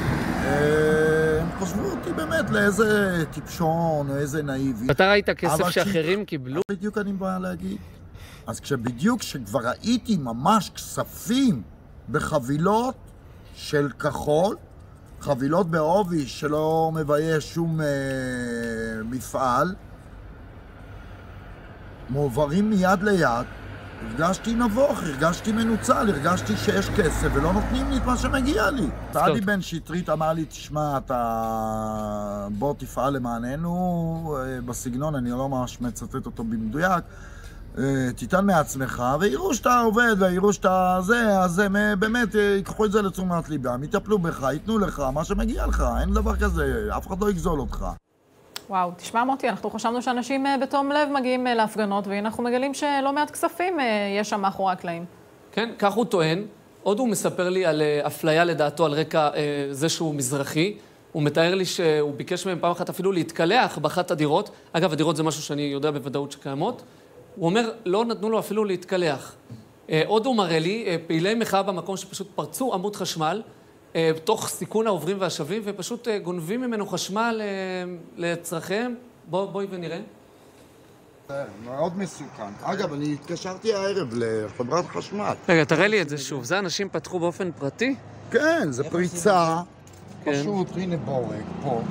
הם חושבו אותי באמת לאיזה טיפשון או איזה נאיבי. אתה ראית כסף שאחרים קיבלו? בדיוק אני בא להגיד. אז כשבדיוק כשכבר ראיתי ממש כספים בחבילות של כחול, חבילות בעובי שלא מבייש שום אה, מפעל, מועברים מיד ליד, הרגשתי נבוך, הרגשתי מנוצל, הרגשתי שיש כסף ולא נותנים לי את מה שמגיע לי. תעדי בן שטרית אמר לי, תשמע, אתה בוא תפעל למעננו, בסגנון, אני לא ממש מצטט אותו במדויק, תיתן מעצמך, ויראו שאתה עובד, ויראו שאתה זה, אז הם באמת ייקחו את זה לתשומת ליבם, יטפלו בך, ייתנו לך מה שמגיע לך, אין דבר כזה, אף אחד לא יגזול אותך. וואו, תשמע מוטי, אנחנו חשבנו שאנשים בתום לב מגיעים להפגנות, והנה אנחנו מגלים שלא מעט כספים יש שם מאחורי הקלעים. כן, כך הוא טוען. עוד הוא מספר לי על אפליה לדעתו על רקע זה שהוא מזרחי. הוא מתאר לי שהוא ביקש מהם פעם אחת אפילו להתקלח באחת הדירות. אגב, הדירות זה משהו שאני יודע בוודאות שקיימות. הוא אומר, לא נתנו לו אפילו להתקלח. עוד הוא מראה לי, פעילי מחאה במקום שפשוט פרצו עמוד חשמל, תוך סיכון העוברים והשבים, ופשוט גונבים ממנו חשמל לצרכיהם. בוא, בואי ונראה. זה מאוד מסוכן. אגב, אני התקשרתי הערב לחברת חשמל. רגע, תראה לי את זה שוב. זה אנשים פתחו באופן פרטי? כן, זה פריצה. פשוט, הנה בורג, פה.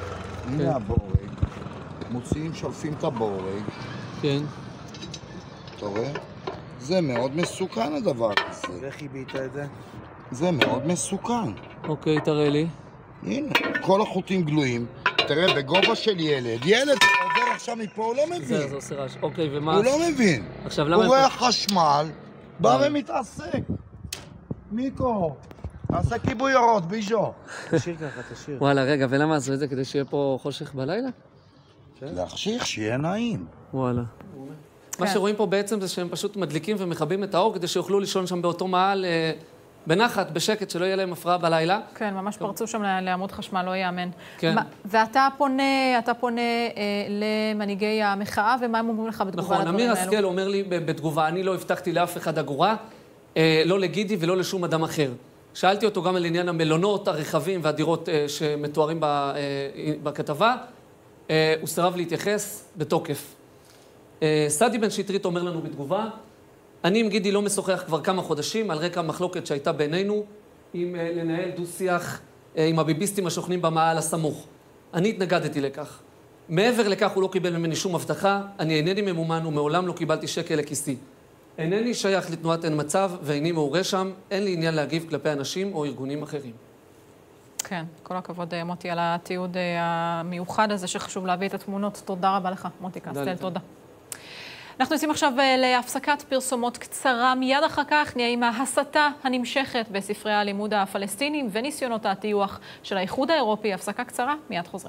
הנה הבורג. מוציאים, שולפים את הבורג. כן. אתה רואה? זה מאוד מסוכן הדבר הזה. ואיך חיבית את זה? זה מאוד מסוכן. אוקיי, תראה לי. הנה, כל החוטים גלויים. תראה, בגובה של ילד. ילד עובר עכשיו מפה, הוא לא מבין. זה, זה עושה רעש. אוקיי, ומה? הוא לא מבין. עכשיו, למה... הוא רואה חשמל, בא ומתעסק. מיקו, עשה כיבוי אורות, ביז'ו. תשאיר ככה, תשאיר. וואלה, רגע, ולמה עשו את זה? כדי שיהיה פה חושך בלילה? להחשיך, שיהיה נעים. וואלה. מה שרואים פה בעצם זה שהם פשוט מדליקים ומכבים את האור כדי שיוכלו לישון שם באותו מעל בנחת, בשקט, שלא יהיה להם הפרעה בלילה. כן, ממש פרצו שם לעמוד חשמל, לא יאמן. כן. ואתה פונה, אתה פונה למנהיגי המחאה, ומה הם אומרים לך בתגובה לדברים האלו? נכון, אמיר השכל אומר לי בתגובה, אני לא הבטחתי לאף אחד אגורה, לא לגידי ולא לשום אדם אחר. שאלתי אותו גם על עניין המלונות, הרכבים והדירות שמתוארים בכתבה. הוא סירב להתייחס בתוקף. סעדי בן שטרית אומר לנו בתגובה, אני עם גידי לא משוחח כבר כמה חודשים על רקע המחלוקת שהייתה בינינו עם לנהל דו-שיח עם הביביסטים השוכנים במעל הסמוך. אני התנגדתי לכך. מעבר לכך הוא לא קיבל ממני שום הבטחה, אני אינני ממומן ומעולם לא קיבלתי שקל לכיסי. אינני שייך לתנועת אין מצב ואיני מעורה שם, אין לי עניין להגיב כלפי אנשים או ארגונים אחרים. כן, כל הכבוד מוטי על התיעוד המיוחד הזה שחשוב להביא את התמונות. תודה רבה לך, מוטי קסטל, תודה. אנחנו יוצאים עכשיו להפסקת פרסומות קצרה. מיד אחר כך נהיה עם ההסתה הנמשכת בספרי הלימוד הפלסטינים וניסיונות הטיוח של האיחוד האירופי. הפסקה קצרה, מיד חוזרים.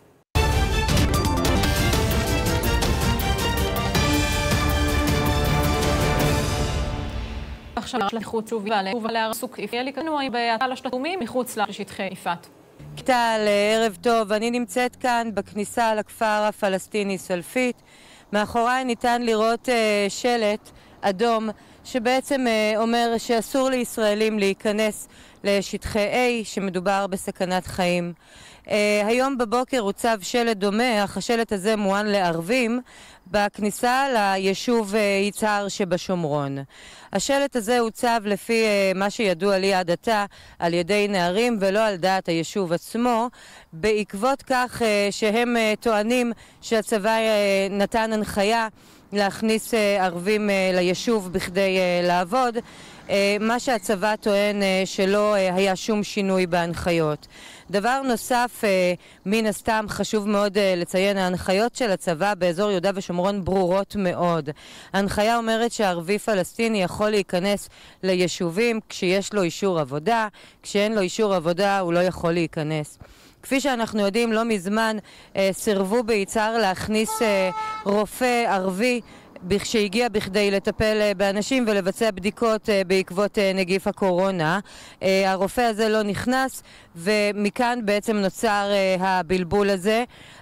עכשיו לחוץ שוב ולעסוק יפעלי כאנו בהתחלה של התאומים מחוץ לשטחי יפעת. טל, ערב טוב. אני נמצאת כאן בכניסה לכפר הפלסטיני סלפית. מאחוריי ניתן לראות uh, שלט אדום שבעצם uh, אומר שאסור לישראלים להיכנס לשטחי A, שמדובר בסכנת חיים. Uh, היום בבוקר הוצב שלט דומה, אך השלט הזה מואן לערבים, בכניסה ליישוב uh, יצהר שבשומרון. השלט הזה הוצב לפי uh, מה שידוע לי עד עתה על ידי נערים ולא על דעת היישוב עצמו, בעקבות כך uh, שהם uh, טוענים שהצבא uh, נתן הנחיה להכניס uh, ערבים uh, ליישוב בכדי uh, לעבוד, uh, מה שהצבא טוען uh, שלא uh, היה שום שינוי בהנחיות. דבר נוסף, מן הסתם חשוב מאוד לציין, ההנחיות של הצבא באזור יהודה ושומרון ברורות מאוד. ההנחיה אומרת שהערבי פלסטיני יכול להיכנס ליישובים כשיש לו אישור עבודה, כשאין לו אישור עבודה הוא לא יכול להיכנס. כפי שאנחנו יודעים, לא מזמן סירבו ביצהר להכניס רופא ערבי שהגיע בכדי לטפל באנשים ולבצע בדיקות בעקבות נגיף הקורונה. הרופא הזה לא נכנס, ומכאן בעצם נוצר הבלבול הזה.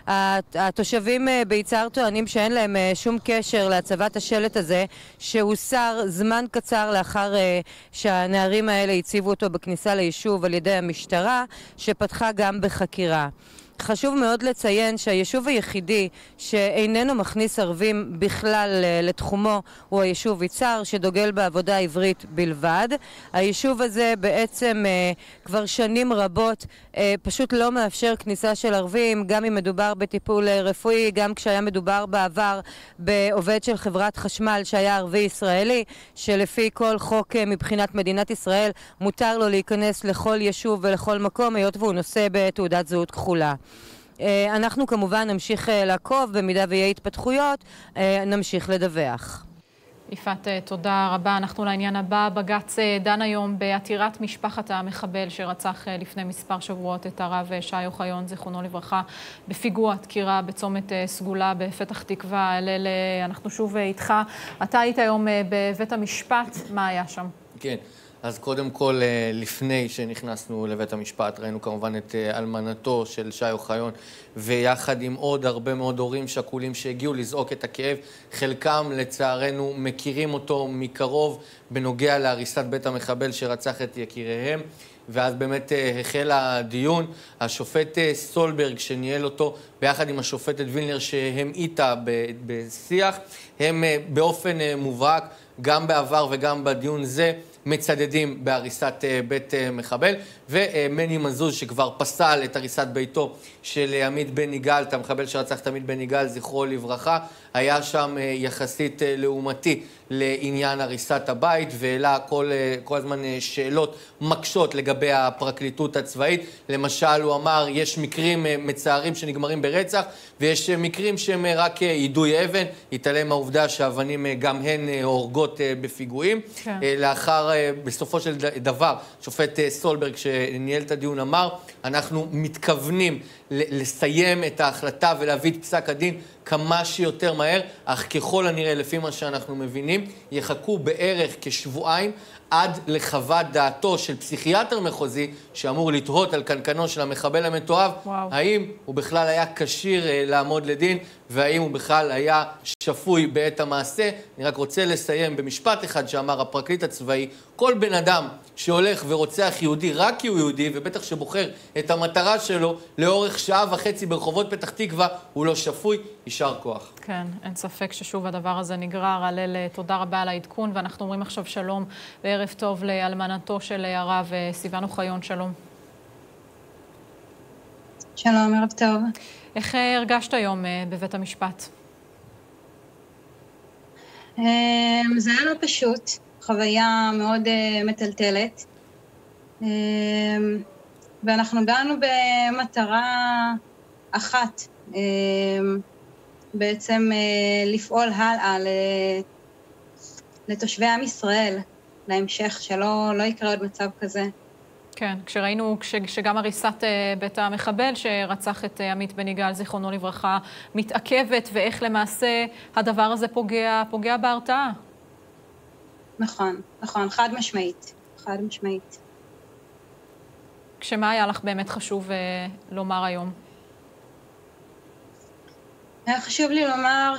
התושבים ביצהר טוענים שאין להם שום קשר להצבת השלט הזה, שהוסר זמן קצר לאחר שהנערים האלה הציבו אותו בכניסה ליישוב על ידי המשטרה, שפתחה גם בחקירה. חשוב מאוד לציין שהיישוב היחידי שאיננו מכניס ערבים בכלל לתחומו הוא היישוב יצהר, שדוגל בעבודה עברית בלבד. היישוב הזה בעצם כבר שנים רבות פשוט לא מאפשר כניסה של ערבים, גם אם מדובר בטיפול רפואי, גם כשהיה מדובר בעבר בעובד של חברת חשמל שהיה ערבי ישראלי, שלפי כל חוק מבחינת מדינת ישראל מותר לו להיכנס לכל יישוב ולכל מקום, היות והוא נושא בתעודת זהות כחולה. אנחנו כמובן נמשיך לעקוב, במידה ויהיה התפתחויות, נמשיך לדווח. יפעת, תודה רבה. אנחנו לעניין הבא. בג"ץ דן היום בעתירת משפחת המחבל שרצח לפני מספר שבועות את הרב שי אוחיון, זיכרונו לברכה, בפיגוע דקירה בצומת סגולה בפתח תקווה. ליל, אנחנו שוב איתך. אתה היית היום בבית המשפט, מה היה שם? כן. אז קודם כל, לפני שנכנסנו לבית המשפט, ראינו כמובן את אלמנתו של שי אוחיון, ויחד עם עוד הרבה מאוד הורים שכולים שהגיעו לזעוק את הכאב. חלקם, לצערנו, מכירים אותו מקרוב בנוגע להריסת בית המחבל שרצח את יקיריהם. ואז באמת החל הדיון. השופט סולברג שניהל אותו ביחד עם השופטת וילנר שהם איתה בשיח, הם באופן מובהק, גם בעבר וגם בדיון זה, מצדדים בהריסת בית מחבל, ומני מזוז שכבר פסל את הריסת ביתו של עמית בן יגאל, את המחבל שרצח את עמית בן יגאל, זכרו לברכה, היה שם יחסית לעומתי לעניין הריסת הבית, והעלה כל, כל הזמן שאלות מקשות לגבי הפרקליטות הצבאית. למשל, הוא אמר, יש מקרים מצערים שנגמרים ברצח, ויש מקרים שהם רק יידוי אבן, התעלם מהעובדה שהאבנים גם הן הורגות בפיגועים. כן. לאחר, בסופו של דבר, שופט סולברג שניהל את הדיון אמר, אנחנו מתכוונים לסיים את ההחלטה ולהביא את פסק הדין כמה שיותר מהר, אך ככל הנראה, לפי מה שאנחנו מבינים, יחכו בערך כשבועיים עד לחוות דעתו של פסיכיאטר מחוזי, שאמור לתהות על קנקנו של המחבל המתועב, וואו. האם הוא בכלל היה כשיר לעמוד לדין, והאם הוא בכלל היה שפוי בעת המעשה. אני רק רוצה לסיים במשפט אחד שאמר הפרקליט הצבאי, כל בן אדם שהולך ורוצח יהודי רק כי הוא יהודי, ובטח שבוחר את המטרה שלו לאורך שעה וחצי ברחובות פתח תקווה, הוא לא שפוי, יישר כוח. כן, אין ספק ששוב הדבר הזה נגרר. הלל, תודה רבה על העדכון, ואנחנו אומרים עכשיו שלום וערב טוב לאלמנתו של הרב סיוון אוחיון. שלום. שלום, ערב טוב. איך הרגשת היום בבית המשפט? זה היה לא פשוט, חוויה מאוד מטלטלת, ואנחנו באנו במטרה אחת, בעצם לפעול הלאה לתושבי עם ישראל, להמשך, שלא לא יקרה עוד מצב כזה. כן, כשראינו שגם הריסת בית המחבל שרצח את עמית בן יגאל, זיכרונו לברכה, מתעכבת, ואיך למעשה הדבר הזה פוגע, פוגע בהרתעה. נכון, נכון, חד משמעית, חד משמעית. כשמה היה לך באמת חשוב לומר היום? היה חשוב לי לומר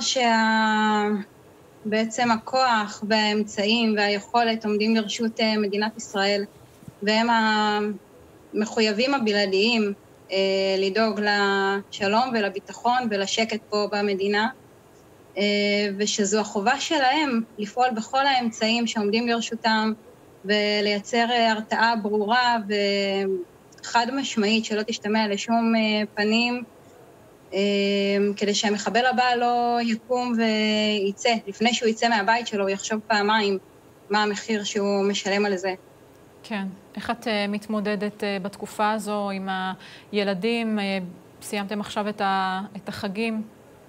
שבעצם הכוח והאמצעים והיכולת עומדים לרשות מדינת ישראל, והם המחויבים הבלעדיים אה, לדאוג לשלום ולביטחון ולשקט פה במדינה, אה, ושזו החובה שלהם לפעול בכל האמצעים שעומדים לרשותם, ולייצר הרתעה ברורה וחד משמעית שלא תשתמע לשום אה, פנים, אה, כדי שהמחבל הבא לא יקום וייצא, לפני שהוא יצא מהבית שלו, הוא יחשוב פעמיים מה המחיר שהוא משלם על זה. כן. איך את uh, מתמודדת uh, בתקופה הזו עם הילדים? Uh, סיימתם עכשיו את, ה, את החגים?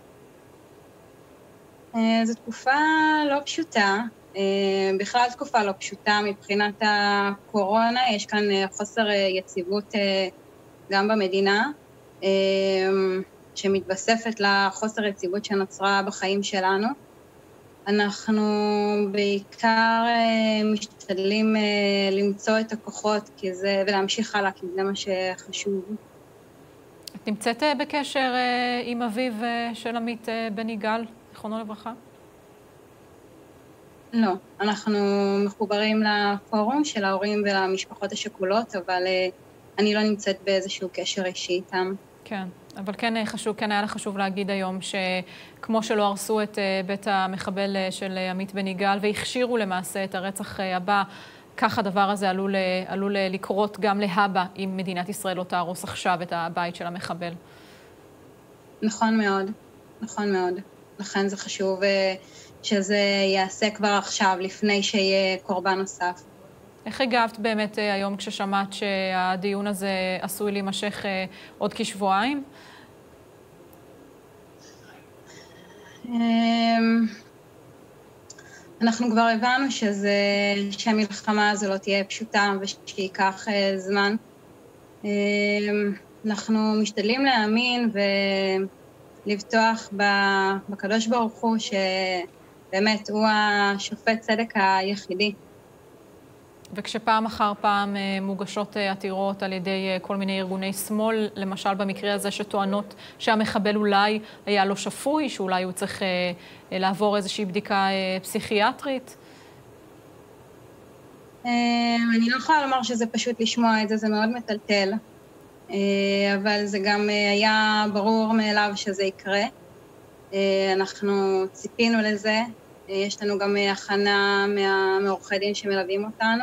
Uh, זו תקופה לא פשוטה, uh, בכלל תקופה לא פשוטה מבחינת הקורונה, יש כאן uh, חוסר uh, יציבות uh, גם במדינה, uh, שמתווספת לחוסר יציבות שנוצרה בחיים שלנו. אנחנו בעיקר משתדלים למצוא את הכוחות כי זה, ולהמשיך הלאה, כי זה מה שחשוב. את נמצאת בקשר עם אביו של עמית בן יגאל, זיכרונו לברכה? לא, אנחנו מחוברים לפורום של ההורים ולמשפחות השכולות, אבל אני לא נמצאת באיזשהו קשר אישי איתם. כן. אבל כן חשוב, כן היה חשוב להגיד היום שכמו שלא הרסו את בית המחבל של עמית בן יגאל והכשירו למעשה את הרצח הבא, כך הדבר הזה עלול, עלול לקרות גם להבא אם מדינת ישראל לא תהרוס עכשיו את הבית של המחבל. נכון מאוד, נכון מאוד. לכן זה חשוב שזה יעשה כבר עכשיו, לפני שיהיה קורבן נוסף. איך הגבת באמת היום כששמעת שהדיון הזה עשוי להימשך עוד כשבועיים? אנחנו כבר הבנו שזה, שהמלחמה הזו לא תהיה פשוטה ושייקח זמן. אנחנו משתדלים להאמין ולבטוח בקדוש ברוך הוא שבאמת הוא השופט צדק היחידי. וכשפעם אחר פעם מוגשות עתירות על ידי כל מיני ארגוני שמאל, למשל במקרה הזה שטוענות שהמחבל אולי היה לא שפוי, שאולי הוא צריך לעבור איזושהי בדיקה פסיכיאטרית? אני לא יכולה לומר שזה פשוט לשמוע את זה, זה מאוד מטלטל, אבל זה גם היה ברור מאליו שזה יקרה. אנחנו ציפינו לזה, יש לנו גם הכנה מהעורכי דין שמלווים אותנו.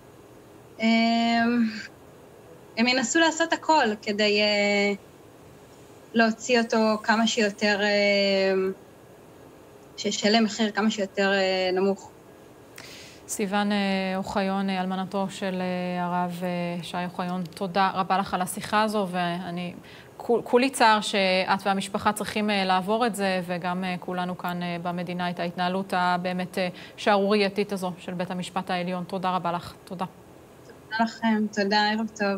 הם ינסו לעשות הכל כדי להוציא אותו כמה שיותר, שישלם מחיר כמה שיותר נמוך. סיוון אוחיון, אלמנתו של הרב שי אוחיון, תודה רבה לך על השיחה הזו, ואני כולי צער שאת והמשפחה צריכים לעבור את זה, וגם כולנו כאן במדינה את ההתנהלות הבאמת שערורייתית הזו של בית המשפט העליון. תודה רבה לך. תודה. תודה לכם. תודה, ערב טוב.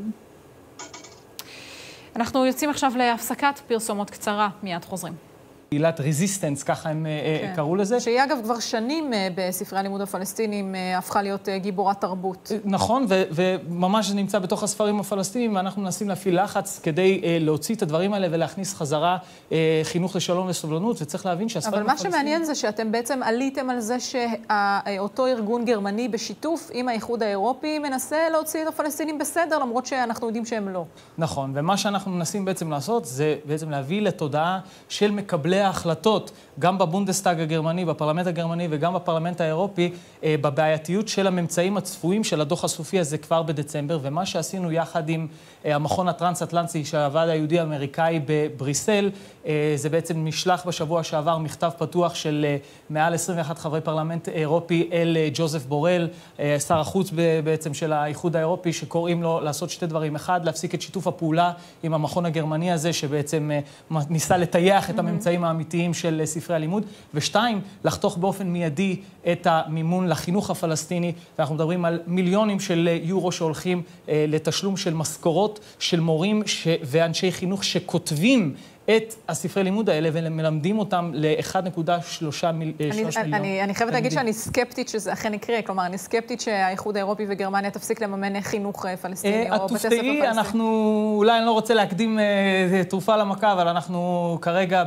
אנחנו יוצאים עכשיו להפסקת פרסומות קצרה, מיד חוזרים. עילת רזיסטנס, ככה הם כן. קראו לזה. שהיא אגב כבר שנים בספרי הלימוד הפלסטינים הפכה להיות גיבורת תרבות. נכון, ו- וממש זה נמצא בתוך הספרים הפלסטינים, ואנחנו מנסים להפעיל לחץ כדי uh, להוציא את הדברים האלה ולהכניס חזרה uh, חינוך לשלום וסובלנות, וצריך להבין שהספרים אבל הפלסטינים... אבל מה שמעניין זה שאתם בעצם עליתם על זה שאותו ארגון גרמני בשיתוף עם האיחוד האירופי מנסה להוציא את הפלסטינים בסדר, למרות שאנחנו יודעים שהם לא. נכון, ומה שאנחנו מנסים בעצם לעשות זה בעצם להביא לתודעה של מקבלי ההחלטות, גם בבונדסטאג הגרמני, בפרלמנט הגרמני וגם בפרלמנט האירופי, בבעייתיות של הממצאים הצפויים של הדוח הסופי הזה כבר בדצמבר, ומה שעשינו יחד עם המכון הטרנס-אטלנטי של הוועד היהודי האמריקאי בבריסל, זה בעצם נשלח בשבוע שעבר מכתב פתוח של מעל עשרים ואחד חברי פרלמנט אירופי אל ג'וזף בורל, שר החוץ בעצם של האיחוד האירופי, שקוראים לו לעשות שתי דברים. אחד, להפסיק את שיתוף הפעולה עם המכון הגרמני הזה, שבעצם ניסה לטייח את הממצאים האמיתיים של ספרי הלימוד, ושתיים, לחתוך באופן מיידי את המימון לחינוך הפלסטיני, ואנחנו מדברים על מיליונים של יורו שהולכים לתשלום של משכורות של מורים ואנשי חינוך שכותבים את הספרי לימוד האלה ומלמדים אותם ל-אחד נקודה שלוש מיליון. אני חייבת להגיד שאני סקפטית שזה אכן יקרה, כלומר, אני סקפטית שהאיחוד האירופי וגרמניה תפסיק לממן חינוך פלסטיני או בתי ספר פלסטיני. אנחנו, אולי אני לא רוצה להקדים תרופה למכה, אבל אנחנו כרגע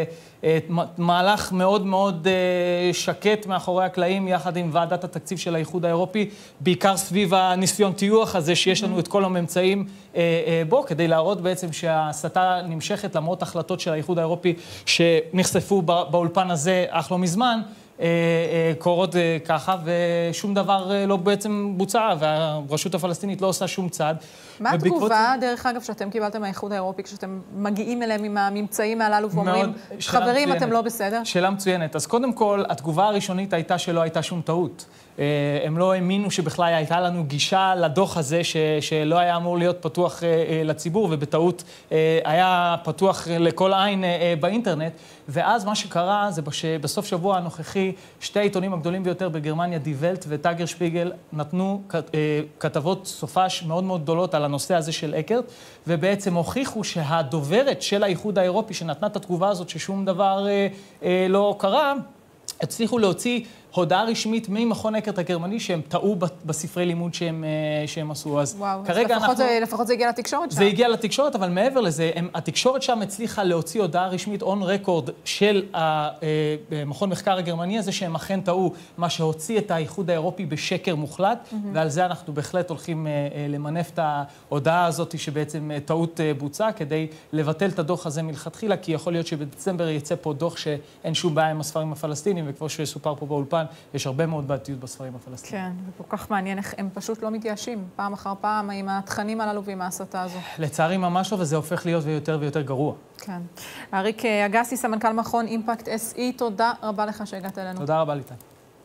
במהלך מאוד מאוד שקט מאחורי הקלעים, יחד עם ועדת התקציב של האיחוד האירופי, בעיקר סביב הניסיון טיוח הזה שיש לנו את כל הממצאים בו, כדי להראות בעצם שההסתה נמשכת למרות החלטות של האיחוד האירופי שנחשפו באולפן הזה אך לא מזמן, קורות ככה, ושום דבר לא בעצם בוצע, והרשות הפלסטינית לא עושה שום צעד. מה התגובה, דרך אגב, שאתם קיבלתם מהאיחוד האירופי, כשאתם מגיעים אליהם עם הממצאים הללו ואומרים, חברים, אתם לא בסדר? שאלה מצוינת. אז קודם כל, התגובה הראשונית הייתה שלא הייתה שום טעות. הם לא האמינו שבכלל הייתה לנו גישה לדוח הזה, שלא היה אמור להיות פתוח לציבור, ובטעות היה פתוח לכל עין באינטרנט. ואז מה שקרה זה שבסוף שבוע הנוכחי, שתי העיתונים הגדולים ביותר בגרמניה, די ולט וטאגר שפיגל, נתנו כתבות סופש מאוד מאוד גדולות על הנושא הזה של אקרט, ובעצם הוכיחו שהדוברת של האיחוד האירופי, שנתנה את התגובה הזאת ששום דבר אה, אה, לא קרה, הצליחו להוציא הודעה רשמית ממכון אקרט הגרמני שהם טעו בספרי לימוד שהם, שהם עשו. אז וואו, כרגע אז לפחות, אנחנו... זה, לפחות זה הגיע לתקשורת שם. זה הגיע לתקשורת, אבל מעבר לזה, הם, התקשורת שם הצליחה להוציא הודעה רשמית און רקורד של המכון מחקר הגרמני הזה, שהם אכן טעו, מה שהוציא את האיחוד האירופי בשקר מוחלט, mm-hmm. ועל זה אנחנו בהחלט הולכים למנף את ההודעה הזאת שבעצם טעות בוצעה, כדי לבטל את הדוח הזה מלכתחילה, כי יכול להיות שבדצמבר יצא פה דוח שאין שום בעיה עם הספרים הפלסטינים, וכמו שסופר פה באולפן, יש הרבה מאוד בעייתיות בספרים הפלסטינים. כן, וכל כך מעניין איך הם פשוט לא מתייאשים פעם אחר פעם עם התכנים הללו ועם ההסתה הזו. לצערי ממש לא, וזה הופך להיות יותר ויותר גרוע. כן. אריק אגסי, סמנכ"ל מכון אימפקט אס אי, תודה רבה לך שהגעת אלינו. תודה רבה ליטל.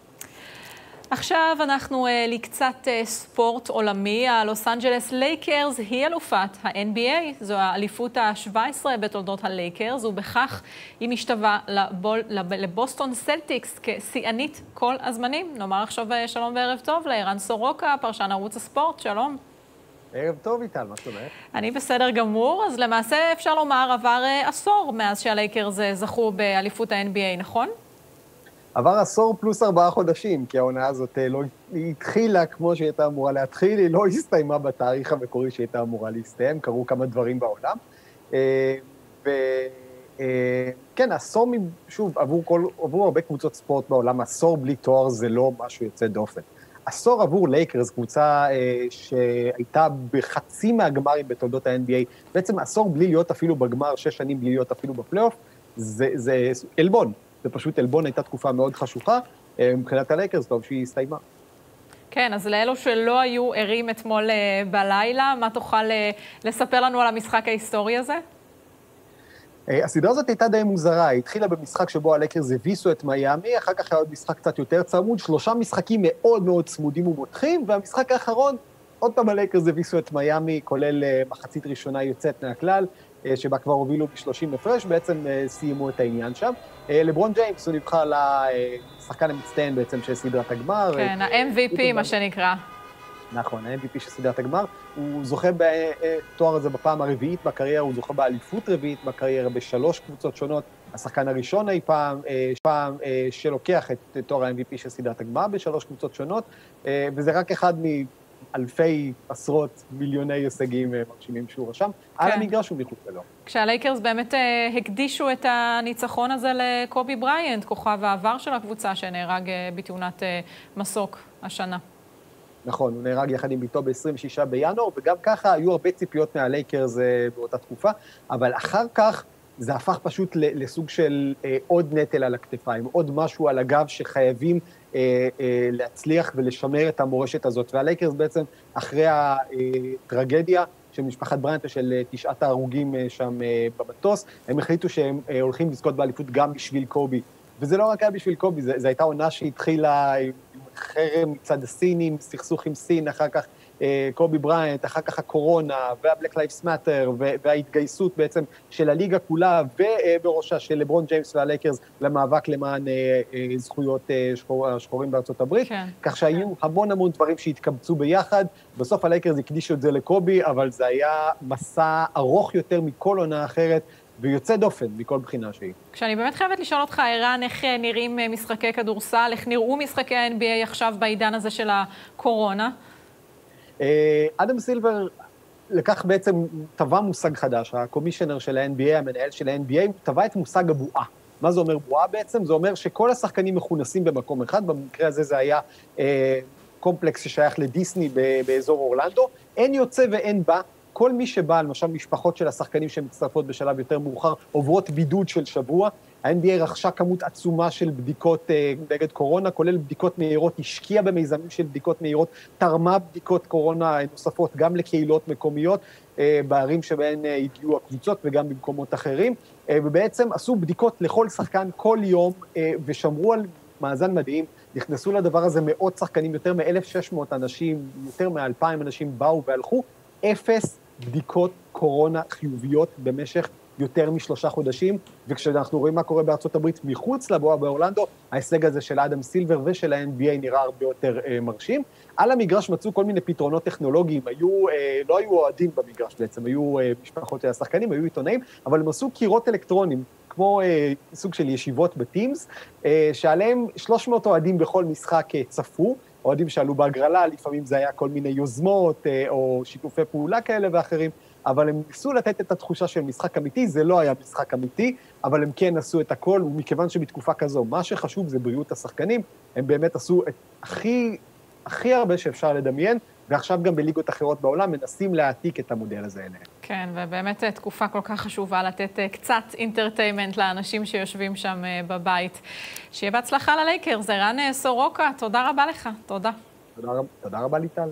עכשיו אנחנו uh, לקצת uh, ספורט עולמי. הלוס אנג'לס לייקרס היא אלופת ה-אן בי איי. זו האליפות ה-שבע עשרה בתולדות הלייקרס, ובכך היא משתווה לבול, לבוסטון סלטיקס כשיאנית כל הזמנים. נאמר עכשיו שלום וערב טוב לערן סורוקה, פרשן ערוץ הספורט. שלום. ערב טוב איטל, מה זאת אומרת? אני בסדר גמור. אז למעשה אפשר לומר עבר uh, עשור מאז שהלייקרס זכו באליפות ה-אן בי איי, נכון? עבר עשור פלוס ארבעה חודשים, כי העונה הזאת לא התחילה כמו שהייתה אמורה להתחיל, היא לא הסתיימה בתאריך המקורי שהייתה אמורה להסתיים, קרו כמה דברים בעולם. וכן, עשור, שוב, עבור, כל, עבור הרבה קבוצות ספורט בעולם, עשור בלי תואר זה לא משהו יוצא דופן. עשור עבור לייקרס, קבוצה שהייתה בחצי מהגמרים בתולדות ה-אן בי איי, בעצם עשור בלי להיות אפילו בגמר, שש שנים בלי להיות אפילו בפלייאוף, זה, זה אלבון. זה פשוט אלבון, הייתה תקופה מאוד חשוכה, מבחינת הלייקרס, טוב שהיא הסתיימה. כן, אז לאלו שלא היו ערים אתמול בלילה, מה תוכל לספר לנו על המשחק ההיסטורי הזה? הסדרה הזאת הייתה די מוזרה, היא התחילה במשחק שבו הלייקרס הביסו את מיאמי, אחר כך היה עוד משחק קצת יותר צמוד, שלושה משחקים מאוד מאוד צמודים ומותחים, והמשחק האחרון, עוד פעם הלייקרס הביסו את מיאמי, כולל מחצית ראשונה יוצאת מהכלל, שבה כבר הובילו ב-שלושים הפרש, בעצם סיימו את העניין שם. לברון ג'יימס, הוא נבחר לשחקן המצטיין בעצם של סדרת הגמר. כן, ה-אם וי פי מה שנקרא. נכון, ה-אם וי פי של סדרת הגמר. הוא זוכה בתואר הזה בפעם הרביעית בקריירה, הוא זוכה באליפות רביעית בקריירה בשלוש קבוצות שונות. השחקן הראשון אי פעם, פעם שלוקח את תואר ה-אם וי פי של סדרת הגמר בשלוש קבוצות שונות, וזה רק אחד מאלפי, עשרות, מיליוני הישגים מרשימים שהוא רשם. על המגרש הוא מחוץ לו. כשהלייקרס באמת הקדישו את הניצחון הזה לקובי בריינט, כוכב העבר של הקבוצה שנהרג בתאונת מסוק השנה. נכון, הוא נהרג יחד עם ביתו ב-עשרים ושישה בינואר, וגם ככה היו הרבה ציפיות מהלייקרס באותה תקופה, אבל אחר כך זה הפך פשוט לסוג של עוד נטל על הכתפיים, עוד משהו על הגב שחייבים להצליח ולשמר את המורשת הזאת, והלייקרס בעצם אחרי הטרגדיה של משפחת בריינט ושל תשעת ההרוגים שם במטוס, הם החליטו שהם הולכים לזכות באליפות גם בשביל קובי, וזה לא רק היה בשביל קובי, זו הייתה עונה שהתחילה עם חרם מצד הסינים, סכסוך עם סין, אחר כך קובי בריינט, אחר כך הקורונה, והבלק לייבס מאטר, וההתגייסות בעצם של הליגה כולה, ובראשה של לברון ג'יימס והלייקרס למאבק למען זכויות השחורים בארצות הברית, כן. כך שהיו המון המון דברים שהתקבצו ביחד, בסוף הלייקרס הקדישו את זה לקובי, אבל זה היה מסע ארוך יותר מכל עונה אחרת, ויוצא דופן מכל בחינה שהיא. כשאני באמת חייבת לשאול אותך, ערן, איך נראים משחקי כדורסל, איך נראו משחקי ה-אן בי איי עכשיו בעידן הזה של הקורונה? אדם סילבר לקח בעצם, טבע מושג חדש, הקומישיונר של ה-אן בי איי, המנהל של ה-אן בי איי, טבע את מושג הבועה. מה זה אומר בועה בעצם? זה אומר שכל השחקנים מכונסים במקום אחד, במקרה הזה זה היה אה, קומפלקס ששייך לדיסני באזור אורלנדו, אין יוצא ואין בא, כל מי שבא, למשל משפחות של השחקנים שמצטרפות בשלב יותר מאוחר, עוברות בידוד של שבוע, ה-אן בי איי רכשה כמות עצומה של בדיקות נגד קורונה, כולל בדיקות מהירות, השקיעה במיזמים של בדיקות מהירות, תרמה בדיקות קורונה נוספות גם לקהילות מקומיות, בערים שבהן הגיעו הקבוצות וגם במקומות אחרים, ובעצם עשו בדיקות לכל שחקן כל יום, ושמרו על מאזן מדהים, נכנסו לדבר הזה מאות שחקנים, יותר מ-אלף ושש מאות אנשים, יותר מ-אלפיים אנשים באו והלכו, אפס בדיקות קורונה חיוביות במשך יותר משלושה חודשים, וכשאנחנו רואים מה קורה בארצות הברית מחוץ לבועה באורלנדו, ההישג הזה של אדם סילבר ושל ה-אן בי איי נראה הרבה יותר אה, מרשים. על המגרש מצאו כל מיני פתרונות טכנולוגיים, היו, אה, לא היו אוהדים במגרש בעצם, היו אה, משפחות של השחקנים, היו עיתונאים, אבל הם עשו קירות אלקטרונים, כמו אה, סוג של ישיבות בטימס, אה, שעליהם שלוש מאות אוהדים בכל משחק אה, צפו, אוהדים שעלו בהגרלה, לפעמים זה היה כל מיני יוזמות אה, או שיתופי פעולה כאלה ואחרים, אבל הם ניסו לתת את התחושה של משחק אמיתי, זה לא היה משחק אמיתי, אבל הם כן עשו את הכל, ומכיוון שבתקופה כזו, מה שחשוב זה בריאות השחקנים, הם באמת עשו את הכי, הכי הרבה שאפשר לדמיין, ועכשיו גם בליגות אחרות בעולם מנסים להעתיק את המודל הזה אליהם. כן, ובאמת תקופה כל כך חשובה לתת קצת אינטרטיימנט לאנשים שיושבים שם בבית. שיהיה בהצלחה ללייקרס, ערן סורוקה, תודה רבה לך, תודה. תודה רבה, תודה רבה ליטל.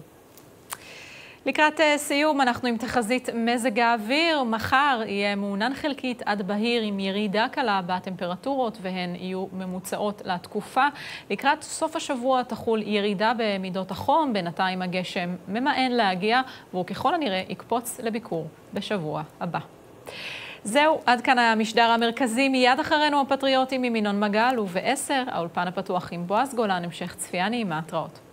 לקראת סיום, אנחנו עם תחזית מזג האוויר. מחר יהיה מעונן חלקית עד בהיר עם ירידה קלה בטמפרטורות, והן יהיו ממוצעות לתקופה. לקראת סוף השבוע תחול ירידה במידות החום, בינתיים הגשם ממאן להגיע, והוא ככל הנראה יקפוץ לביקור בשבוע הבא. זהו, עד כאן המשדר המרכזי. מיד אחרינו הפטריוטים עם ינון מגל, ובעשר האולפן הפתוח עם בועז גולן. המשך צפייה נעימה, התראות.